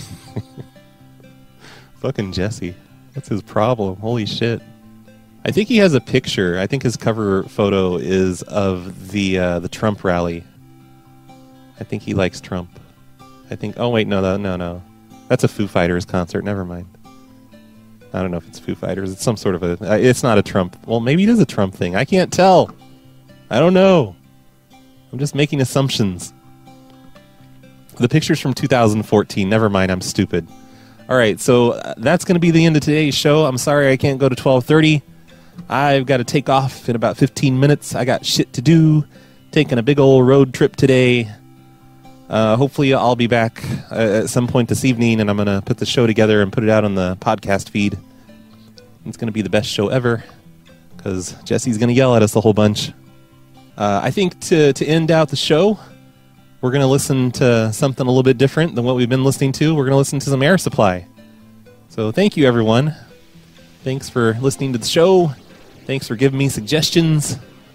Speaker 2: Fucking Jesse. What's his problem? Holy shit. I think he has a picture. I think his cover photo is of the Trump rally. I think he likes Trump. I think... Oh, wait, no. That's a Foo Fighters concert. Never mind. I don't know if it's Foo Fighters. It's some sort of a... It's not a Trump... Well, maybe it is a Trump thing. I can't tell. I don't know. I'm just making assumptions. The picture's from 2014. Never mind, I'm stupid. All right, so that's going to be the end of today's show. I'm sorry I can't go to 12:30. I've got to take off in about 15 minutes. I got shit to do. Taking a big old road trip today. Hopefully I'll be back at some point this evening, and I'm going to put the show together and put it out on the podcast feed. It's going to be the best show ever because Jesse's going to yell at us a whole bunch. I think to end out the show, we're going to listen to something a little bit different than what we've been listening to. We're going to listen to some Air Supply. So thank you, everyone. Thanks for listening to the show. Thanks for giving me suggestions.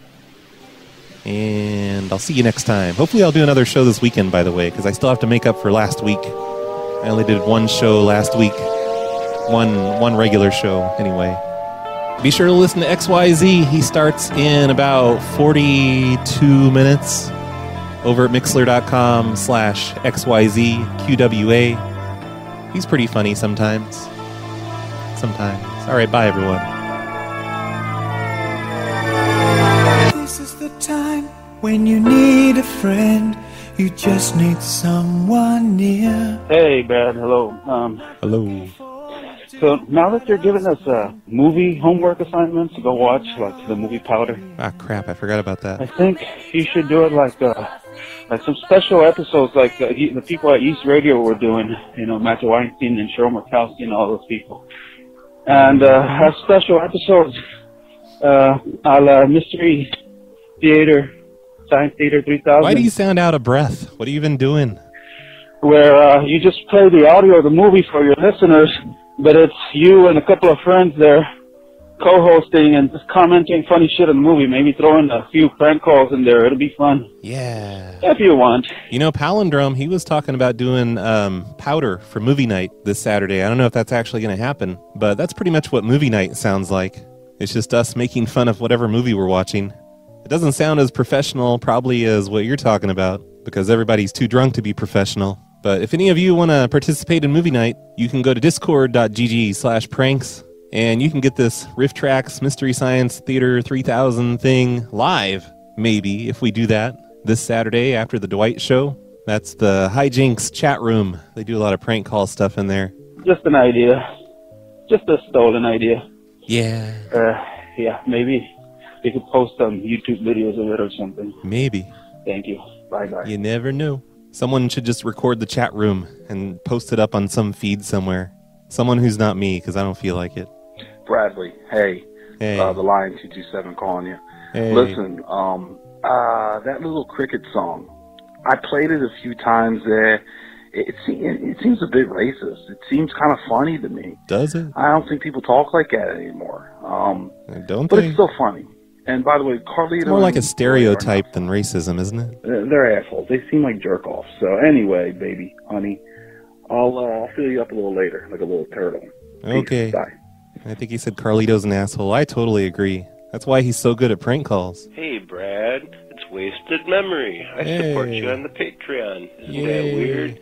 Speaker 2: And I'll see you next time. Hopefully I'll do another show this weekend, by the way, because I still have to make up for last week. I only did one show last week. One regular show, anyway. Be sure to listen to XYZ. He starts in about 42 minutes over at mixler.com/XYZQWA. He's pretty funny sometimes. All right, bye, everyone.
Speaker 13: This is the time when you need a friend. You just need someone near.
Speaker 11: Hey, Brad. Hello.
Speaker 2: Hello.
Speaker 11: So now that they're giving us movie homework assignments to go watch, like the movie Powder.
Speaker 2: Ah, crap! I forgot about that.
Speaker 11: I think you should do it like some special episodes, like the people at East Radio were doing. You know, Matthew Weinstein and Cheryl Murkowski and all those people, and have special episodes, a la Mystery Theater, Science Theater 3000.
Speaker 2: Why do you sound out of breath? What have you been doing?
Speaker 11: Where you just play the audio of the movie for your listeners, but it's you and a couple of friends there co-hosting and just commenting funny shit on the movie. Maybe throwing a few prank calls in there. It'll be fun.
Speaker 2: Yeah.
Speaker 11: If you want.
Speaker 2: You know, Palindrome, he was talking about doing Powder for movie night this Saturday. I don't know if that's actually going to happen, but that's pretty much what movie night sounds like. It's just us making fun of whatever movie we're watching. It doesn't sound as professional probably as what you're talking about because everybody's too drunk to be professional. But if any of you want to participate in movie night, you can go to discord.gg/pranks and you can get this Riff Tracks Mystery Science Theater 3000 thing live, maybe, if we do that, this Saturday after the Dwight show. That's the Hijinks chat room. They do a lot of prank call stuff in there.
Speaker 11: Just an idea. Just a stolen idea.
Speaker 2: Yeah.
Speaker 11: Yeah, maybe we could post some YouTube videos of it or something.
Speaker 2: Maybe.
Speaker 11: Thank you. Bye.
Speaker 2: You never know. Someone should just record the chat room and post it up on some feed somewhere. Someone who's not me, because I don't feel like it.
Speaker 19: Bradley, hey.
Speaker 2: Hey.
Speaker 19: The Lion 227 calling you.
Speaker 2: Hey.
Speaker 19: Listen, that little cricket song, I played it a few times there. It seems a bit racist. It seems kind of funny to me.
Speaker 2: Does it?
Speaker 19: I don't think people talk like that anymore.
Speaker 2: Don't
Speaker 19: but
Speaker 2: they?
Speaker 19: It's still funny. And by the way, Carlito...
Speaker 2: It's more like a stereotype than racism, isn't it?
Speaker 19: They're assholes. They seem like jerk-offs. So anyway, baby, honey, I'll fill you up a little later, like a little turtle.
Speaker 2: Okay.
Speaker 19: Peace. Bye.
Speaker 2: I think he said Carlito's an asshole. I totally agree. That's why he's so good at prank calls.
Speaker 20: Hey, Brad. It's Wasted Memory. I support you on the Patreon. Isn't that weird?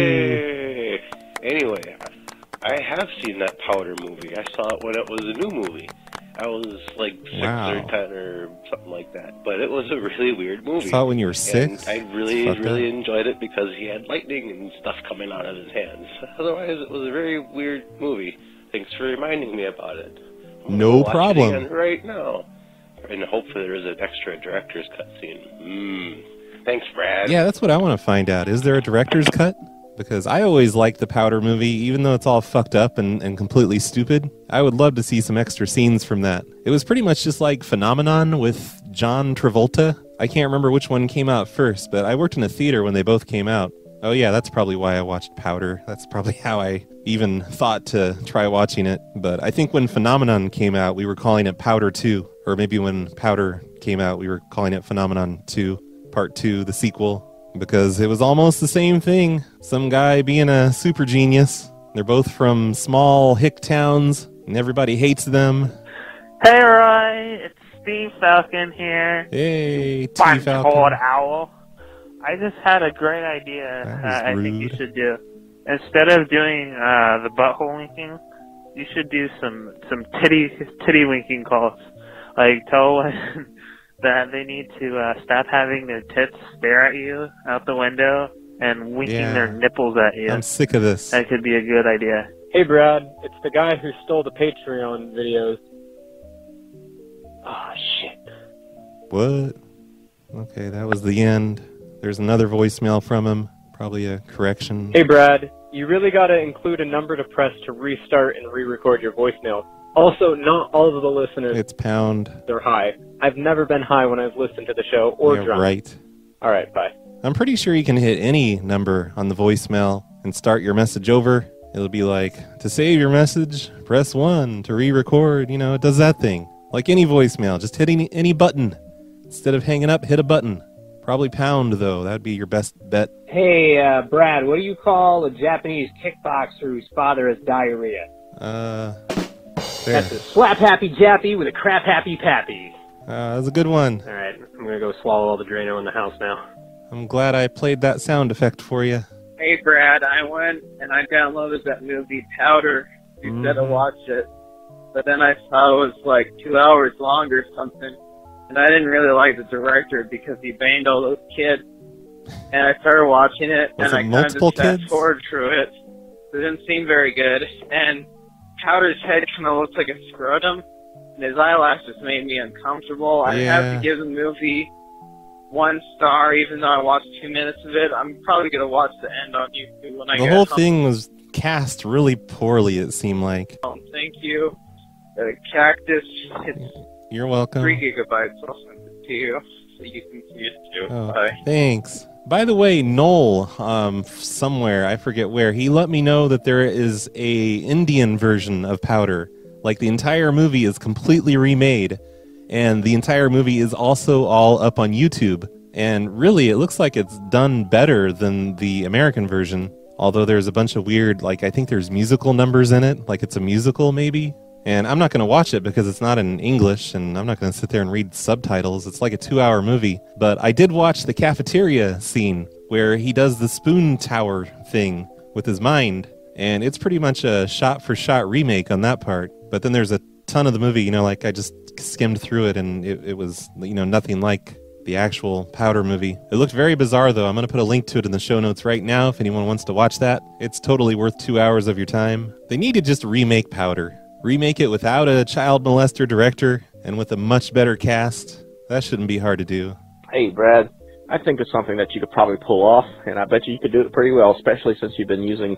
Speaker 20: Yay! Anyway, I have seen that Powder movie. I saw it when it was a new movie. I was like 6 or 10 or something like that. But it was a really weird movie.
Speaker 2: Saw it when you were 6?
Speaker 20: And I really enjoyed it because he had lightning and stuff coming out of his hands. Otherwise, it was a very weird movie. Thanks for reminding me about it.
Speaker 2: No
Speaker 20: Watch
Speaker 2: problem.
Speaker 20: It again right now. And hopefully there is an extra director's cut scene. Thanks, Brad.
Speaker 2: Yeah, that's what I want to find out. Is there a director's cut? Because I always liked the Powder movie, even though it's all fucked up and completely stupid. I would love to see some extra scenes from that. It was pretty much just like Phenomenon with John Travolta. I can't remember which one came out first, but I worked in a theater when they both came out. Oh yeah, that's probably why I watched Powder. That's probably how I even thought to try watching it. But I think when Phenomenon came out, we were calling it Powder 2. Or maybe when Powder came out, we were calling it Phenomenon 2, Part 2, the sequel. Because it was almost the same thing. Some guy being a super genius. They're both from small hick towns, and everybody hates them.
Speaker 21: Hey, Roy. It's Steve Falcon here.
Speaker 2: Hey, T.
Speaker 21: Fun
Speaker 2: Falcon.
Speaker 21: cold owl. I just had a great idea I think you
Speaker 2: rude.
Speaker 21: should do. Instead of doing the butthole winking, you should do some titty winking calls. Like, tell one that they need to stop having their tits stare at you out the window and winking their nipples at you.
Speaker 2: I'm sick of this.
Speaker 21: That could be a good idea.
Speaker 22: Hey, Brad. It's the guy who stole the Patreon videos. Oh, shit.
Speaker 2: What? Okay, that was the end. There's another voicemail from him. Probably a correction.
Speaker 22: Hey, Brad. You really got to include a number to press to restart and re-record your voicemail. Also, not all of the listeners
Speaker 2: It's pound.
Speaker 22: are high. I've never been high when I've listened to the show or
Speaker 2: Yeah,
Speaker 22: drunk.
Speaker 2: right.
Speaker 22: All right, bye.
Speaker 2: I'm pretty sure you can hit any number on the voicemail and start your message over. It'll be like, to save your message, press 1. To re-record, you know, it does that thing. Like any voicemail, just hit any button. Instead of hanging up, hit a button. Probably pound, though. That'd be your best bet.
Speaker 22: Hey, Brad, what do you call a Japanese kickboxer whose father has diarrhea?
Speaker 2: There.
Speaker 22: That's a slap-happy Jappy with a crap-happy Pappy.
Speaker 2: That's a good one.
Speaker 22: All right, I'm going to go swallow all the Drano in the house now.
Speaker 2: I'm glad I played that sound effect for you.
Speaker 23: Hey, Brad, I went and I downloaded that movie Powder instead of watch it. But then I saw it was like 2 hours long or something. And I didn't really like the director because he banged all those kids. And I started watching it,
Speaker 2: Was
Speaker 23: and
Speaker 2: it
Speaker 23: I kind of
Speaker 2: multiple
Speaker 23: just fast
Speaker 2: kids?
Speaker 23: forward through it. It didn't seem very good. And Powder's head kind of looks like a scrotum, and his eyelashes made me uncomfortable. I have
Speaker 2: Yeah.
Speaker 23: to give the movie 1 star, even though I watched 2 minutes of it. I'm probably going to watch the end on YouTube when I
Speaker 2: The
Speaker 23: get
Speaker 2: whole
Speaker 23: home.
Speaker 2: thing was cast really poorly, it seemed like.
Speaker 23: Thank you. The Cactus, it's
Speaker 2: You're welcome.
Speaker 23: 3 gigabytes. I'll send it to you so you can see it too.
Speaker 2: Oh,
Speaker 23: Bye.
Speaker 2: thanks. By the way, Noel, somewhere, I forget where, he let me know that there is a Indian version of Powder. Like, the entire movie is completely remade, and the entire movie is also all up on YouTube. And really, it looks like it's done better than the American version, although there's a bunch of weird, like, I think there's musical numbers in it, like it's a musical, maybe? And I'm not going to watch it because it's not in English, and I'm not going to sit there and read subtitles. It's like a 2-hour movie. But I did watch the cafeteria scene where he does the spoon tower thing with his mind, and it's pretty much a shot-for-shot remake on that part. But then there's a ton of the movie, you know, like I just skimmed through it, and it was, you know, nothing like the actual Powder movie. It looked very bizarre, though. I'm going to put a link to it in the show notes right now if anyone wants to watch that. It's totally worth 2 hours of your time. They need to just remake Powder. Remake it without a child molester director and with a much better cast. That shouldn't be hard to do.
Speaker 24: Hey, Brad, I think it's something that you could probably pull off, and I bet you could do it pretty well, especially since you've been using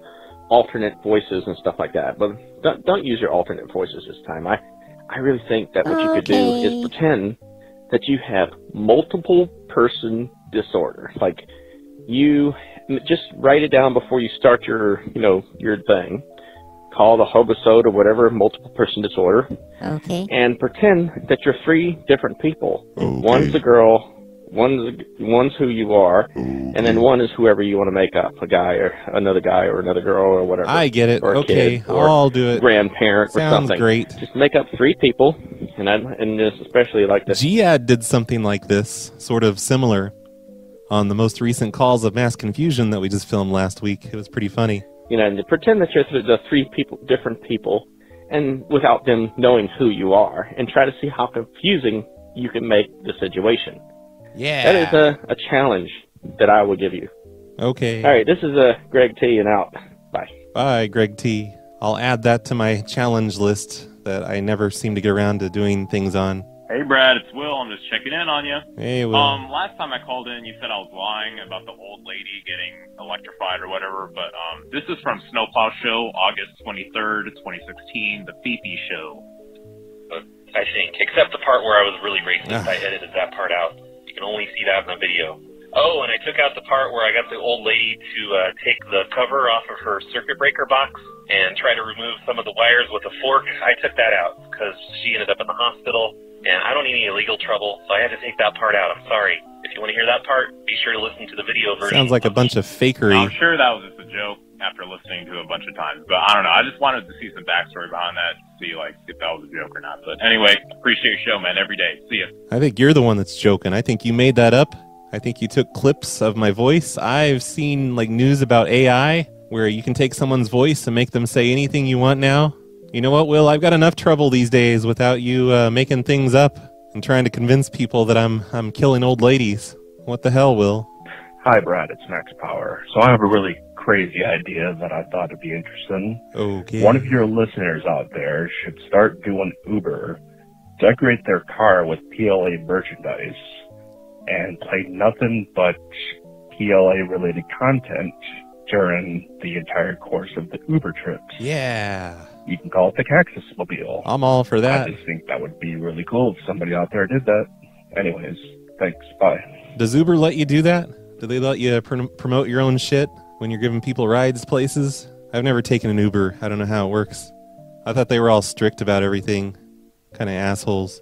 Speaker 1: alternate voices and stuff like that. But don't use your alternate voices this time. I really think that what you could do is pretend that you have multiple person disorder. Like, you just write it down before you start your thing. Call the Hobosode or whatever, multiple person disorder.
Speaker 16: Okay.
Speaker 1: And pretend that you're 3 different people.
Speaker 2: Okay.
Speaker 1: One's a girl, one's who you are, and then one is whoever you want to make up, a guy or another girl or whatever.
Speaker 2: I get it.
Speaker 1: Or a
Speaker 2: Okay,
Speaker 1: kid, or
Speaker 2: I'll do it.
Speaker 1: Grandparent or
Speaker 2: Sounds
Speaker 1: something.
Speaker 2: great.
Speaker 1: Just make up 3 people, and just especially like this.
Speaker 2: Giad did something like this, sort of similar, on the most recent Calls of Mass Confusion that we just filmed last week. It was pretty funny.
Speaker 1: And pretend that you're the 3 different people, and without them knowing who you are, and try to see how confusing you can make the situation.
Speaker 2: Yeah.
Speaker 1: That is a challenge that I will give you.
Speaker 2: Okay.
Speaker 1: All right, this is Greg T, and out. Bye.
Speaker 2: Bye, Greg T. I'll add that to my challenge list that I never seem to get around to doing things on.
Speaker 3: Hey, Brad, it's Will. I'm just checking in on you.
Speaker 2: Hey, Will.
Speaker 3: Last time I called in, you said I was lying about the old lady getting electrified or whatever, but this is from Snowplow Show, August 23rd, 2016, the Fifi Show.
Speaker 4: I think, except the part where I was really racist. I edited that part out. You can only see that in the video. Oh, and I took out the part where I got the old lady to take the cover off of her circuit breaker box and try to remove some of the wires with a fork. I took that out because she ended up in the hospital. And I don't need any illegal trouble, so I had to take that part out. I'm sorry. If you want to hear that part, be sure to listen to the video version.
Speaker 2: Sounds like a bunch of fakery.
Speaker 3: I'm sure that was just a joke after listening to it a bunch of times, but I don't know. I just wanted to see some backstory behind that, see if that was a joke or not. But anyway, appreciate your show, man. Every day. See ya.
Speaker 2: I think you're the one that's joking. I think you made that up. I think you took clips of my voice. I've seen news about AI where you can take someone's voice and make them say anything you want now. You know what, Will? I've got enough trouble these days without you making things up and trying to convince people that I'm killing old ladies. What the hell, Will?
Speaker 24: Hi, Brad. It's Max Power. So I have a really crazy idea that I thought would be interesting.
Speaker 2: Okay.
Speaker 24: One of your listeners out there should start doing Uber, decorate their car with PLA merchandise, and play nothing but PLA-related content during the entire course of the Uber trips.
Speaker 2: Yeah.
Speaker 24: You can call it the Cactus Mobile.
Speaker 2: I'm all for that.
Speaker 24: I just think that would be really cool if somebody out there did that. Anyways, thanks. Bye.
Speaker 2: Does Uber let you do that? Do they let you promote your own shit when you're giving people rides places? I've never taken an Uber. I don't know how it works. I thought they were all strict about everything. Kind of assholes.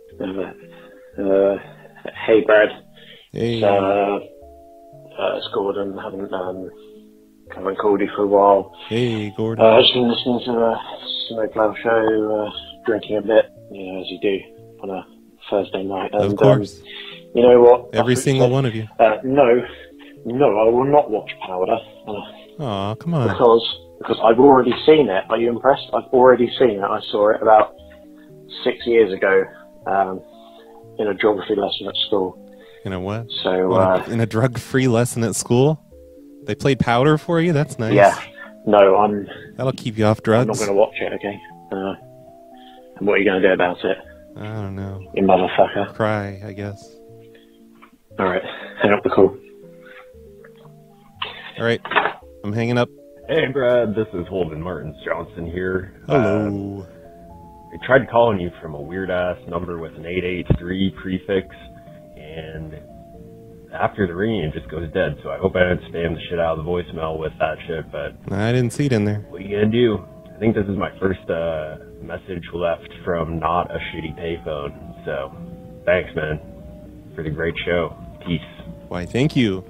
Speaker 25: Hey, Brad.
Speaker 2: Hey.
Speaker 25: It's Gordon. I haven't called you for a while.
Speaker 2: Hey, Gordon.
Speaker 25: I've just been listening to the Snowplow Show, drinking a bit, as you do on a Thursday night. And,
Speaker 2: of course.
Speaker 25: You know what?
Speaker 2: Every single one of you.
Speaker 25: No, I will not watch Powder.
Speaker 2: Aw, come on.
Speaker 25: Because I've already seen it. Are you impressed? I've already seen it. I saw it about 6 years ago in a geography lesson at school.
Speaker 2: In a what?
Speaker 25: So
Speaker 2: in a drug-free lesson at school? They played Powder for you? That's nice.
Speaker 25: Yeah. No,
Speaker 2: That'll keep you off drugs.
Speaker 25: I'm not going to watch it, okay? And what are you going to do about it?
Speaker 2: I don't know.
Speaker 25: You motherfucker.
Speaker 2: Cry, I guess.
Speaker 25: Alright, hang up the call.
Speaker 2: Alright, I'm hanging up.
Speaker 26: Hey, Brad, this is Holden Martins Johnson here.
Speaker 2: Hello.
Speaker 26: I tried calling you from a weird-ass number with an 883 prefix, and after the ring, it just goes dead, so I hope I didn't spam the shit out of the voicemail with that shit, but
Speaker 2: I didn't see it in there.
Speaker 26: What are you gonna do? I think this is my first message left from not a shitty payphone, so thanks, man, for the great show. Peace.
Speaker 2: Why, thank you.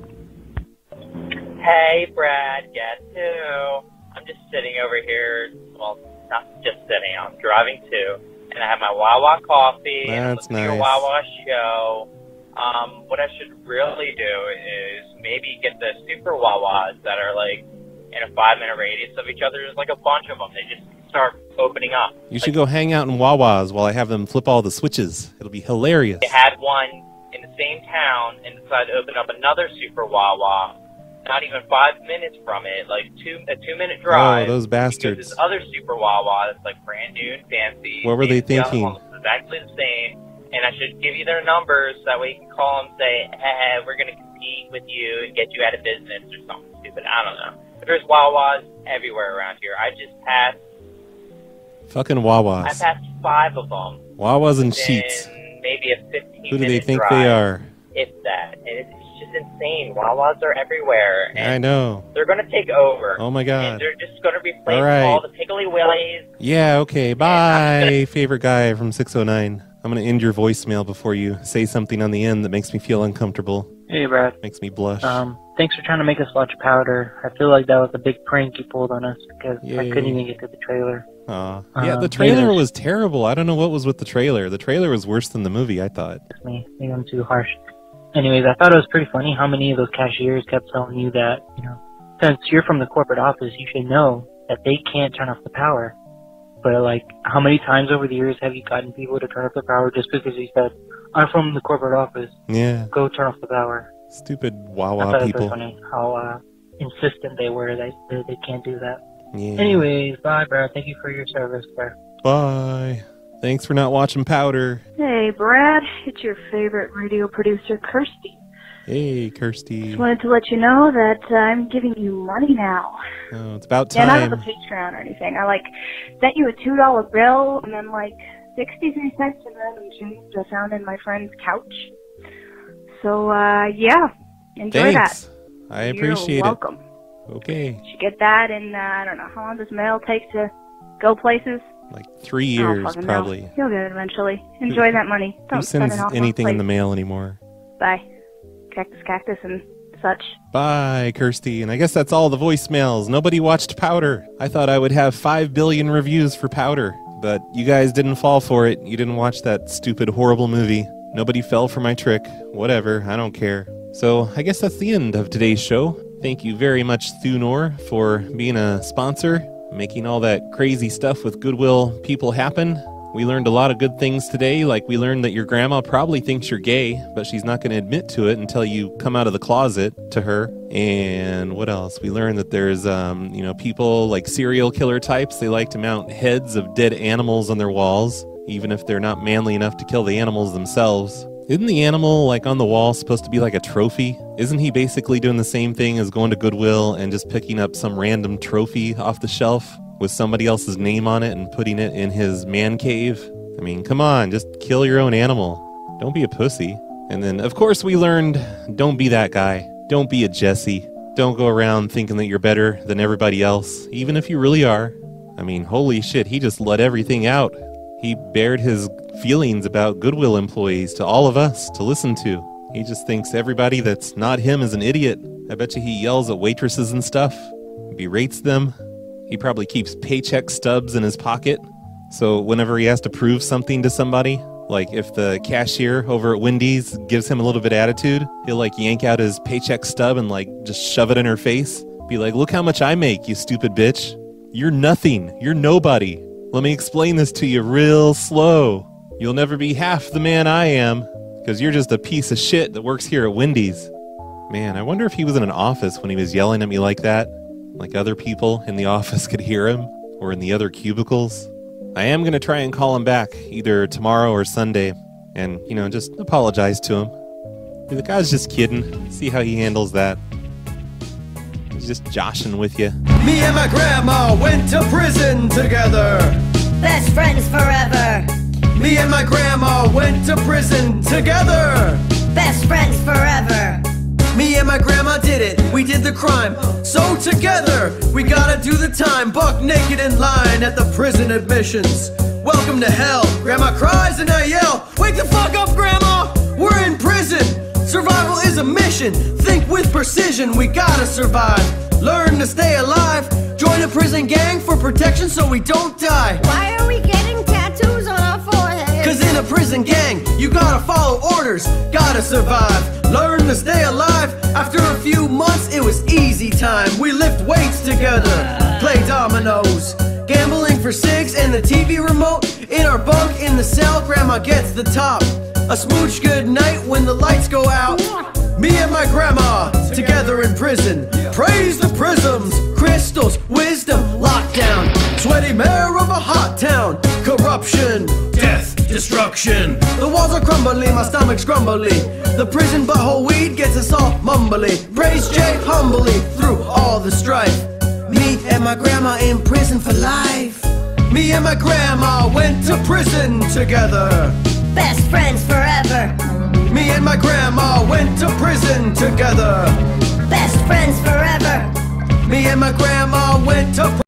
Speaker 27: Hey, Brad, guess who? I'm just sitting over here, well, not just sitting, I'm driving too, and I have my Wawa coffee, and I'm listening to your Wawa show. What I should really do is maybe get the super Wawas that are in a 5-minute radius of each other. There's a bunch of them. They just start opening up.
Speaker 2: You should go hang out in Wawa's while I have them flip all the switches. It'll be hilarious.
Speaker 27: They had one in the same town and decided to open up another super Wawa. Not even 5 minutes from it, a 2-minute drive.
Speaker 2: Oh, those bastards.
Speaker 27: Because this other super Wawa that's brand new and fancy.
Speaker 2: What were they thinking?
Speaker 27: It's exactly the same. And I should give you their numbers, that way you can call them and say, hey, we're going to compete compete with you and get you out of business or something stupid. I don't know. But there's Wawas everywhere around here. I just passed.
Speaker 2: Fucking Wawas.
Speaker 27: I passed 5 of them.
Speaker 2: Wawas and Sheets.
Speaker 27: Maybe a 15-minute
Speaker 2: Who do they think
Speaker 27: drive,
Speaker 2: they are?
Speaker 27: if that. And it's just insane. Wawas are everywhere. And
Speaker 2: I know.
Speaker 27: they're going to take over.
Speaker 2: Oh, my God.
Speaker 27: And they're just going to replace
Speaker 2: All right.
Speaker 27: all the Piggly Willies.
Speaker 2: Yeah, okay. Bye, favorite guy from 609. I'm going to end your voicemail before you say something on the end that makes me feel uncomfortable.
Speaker 5: Hey, Brad.
Speaker 2: Makes me blush.
Speaker 5: Thanks for trying to make us watch Powder. I feel like that was a big prank you pulled on us because I couldn't even get to the trailer.
Speaker 2: Yeah, the trailer was terrible. I don't know what was with the trailer. The trailer was worse than the movie, I thought.
Speaker 5: Maybe I'm too harsh. Anyways, I thought it was pretty funny how many of those cashiers kept telling you that, since you're from the corporate office, you should know that they can't turn off the power. But, like, how many times over the years have you gotten people to turn off the power just because you said, I'm from the corporate office.
Speaker 2: Yeah.
Speaker 5: Go turn off the power.
Speaker 2: Stupid
Speaker 5: I
Speaker 2: Wawa
Speaker 5: thought
Speaker 2: people.
Speaker 5: it was funny how insistent they were that they can't do that.
Speaker 2: Yeah.
Speaker 5: Anyways, bye, Brad. Thank you for your service, Brad.
Speaker 2: Bye. Thanks for not watching Powder.
Speaker 7: Hey, Brad. It's your favorite radio producer, Kirsty.
Speaker 2: Hey, Kirsty.
Speaker 7: Just wanted to let you know that I'm giving you money now.
Speaker 2: Oh, it's about
Speaker 7: Yeah,
Speaker 2: time.
Speaker 7: not as a Patreon or anything. I, sent you a $2 bill and then, 63 cents in random change I found in my friend's couch. So, yeah. Enjoy
Speaker 2: Thanks.
Speaker 7: that.
Speaker 2: I appreciate
Speaker 7: You're welcome.
Speaker 2: it. Okay.
Speaker 7: You should get that in, I don't know, how long does mail take to go places?
Speaker 2: 3
Speaker 7: I don't
Speaker 2: years,
Speaker 7: fucking know.
Speaker 2: probably.
Speaker 7: You'll get it eventually. Enjoy that money.
Speaker 2: Who
Speaker 7: Don't spend
Speaker 2: sends
Speaker 7: it all
Speaker 2: anything in the
Speaker 7: place.
Speaker 2: mail anymore?
Speaker 7: Bye. Cactus and such.
Speaker 2: Bye, Kirsty. And I guess that's all the voicemails. Nobody watched Powder. I thought I would have 5 billion reviews for Powder, but you guys didn't fall for it. You didn't watch that stupid, horrible movie. Nobody fell for my trick. Whatever, I don't care. So I guess that's the end of today's show. Thank you very much, Thunor, for being a sponsor, making all that crazy stuff with Goodwill people happen. We learned a lot of good things today, like we learned that your grandma probably thinks you're gay, but she's not going to admit to it until you come out of the closet to her. And what else? We learned that there's, people like serial killer types. They like to mount heads of dead animals on their walls, even if they're not manly enough to kill the animals themselves. Isn't the animal, on the wall supposed to be like a trophy? Isn't he basically doing the same thing as going to Goodwill and just picking up some random trophy off the shelf with somebody else's name on it and putting it in his man cave? I mean, come on, just kill your own animal. Don't be a pussy. And then, of course, we learned, don't be that guy. Don't be a Jesse. Don't go around thinking that you're better than everybody else, even if you really are. I mean, holy shit, he just let everything out. He bared his feelings about Goodwill employees to all of us to listen to. He just thinks everybody that's not him is an idiot. I bet you he yells at waitresses and stuff, berates them. He probably keeps paycheck stubs in his pocket. So whenever he has to prove something to somebody, like if the cashier over at Wendy's gives him a little bit of attitude, he'll yank out his paycheck stub and just shove it in her face. Be like, look how much I make, you stupid bitch. You're nothing. You're nobody. Let me explain this to you real slow. You'll never be half the man I am, because you're just a piece of shit that works here at Wendy's. Man, I wonder if he was in an office when he was yelling at me like that. Like other people in the office could hear him, or in the other cubicles. I am going to try and call him back, either tomorrow or Sunday, and, just apologize to him. The guy's just kidding. See how he handles that. He's just joshing with you.
Speaker 13: Me and my grandma went to prison together.
Speaker 16: Best friends forever.
Speaker 13: Me and my grandma went to prison together.
Speaker 16: Best friends forever.
Speaker 13: Me and my grandma did it, we did the crime. So together, we gotta do the time. Buck naked in line at the prison admissions. Welcome to hell. Grandma cries and I yell, wake the fuck up, Grandma! We're in prison. Survival is a mission. Think with precision, we gotta survive. Learn to stay alive. Join a prison gang for protection so we don't die.
Speaker 16: Why are we getting tattoos on our foreheads?
Speaker 13: Cause in a prison gang, you gotta follow orders, gotta survive. Learn to stay alive. After a few months, it was easy time. We lift weights together, play dominoes, gambling for cigs and the TV remote. In our bunk in the cell, Grandma gets the top. A smooch good night when the lights go out. Me and my grandma, together in prison. Praise the prisms, crystals, wisdom, lockdown. Sweaty mayor of a hot town. Corruption, death, destruction. destruction. The walls are crumbling, my stomach's grumbly. The prison butthole weed gets us all mumbly. Praise Jay humbly through all the strife. Me and my grandma in prison for life. Me and my grandma went to prison together.
Speaker 8: Best friends forever.
Speaker 13: Me and my grandma went to prison together.
Speaker 8: Best friends forever.
Speaker 13: Me and my grandma went to prison.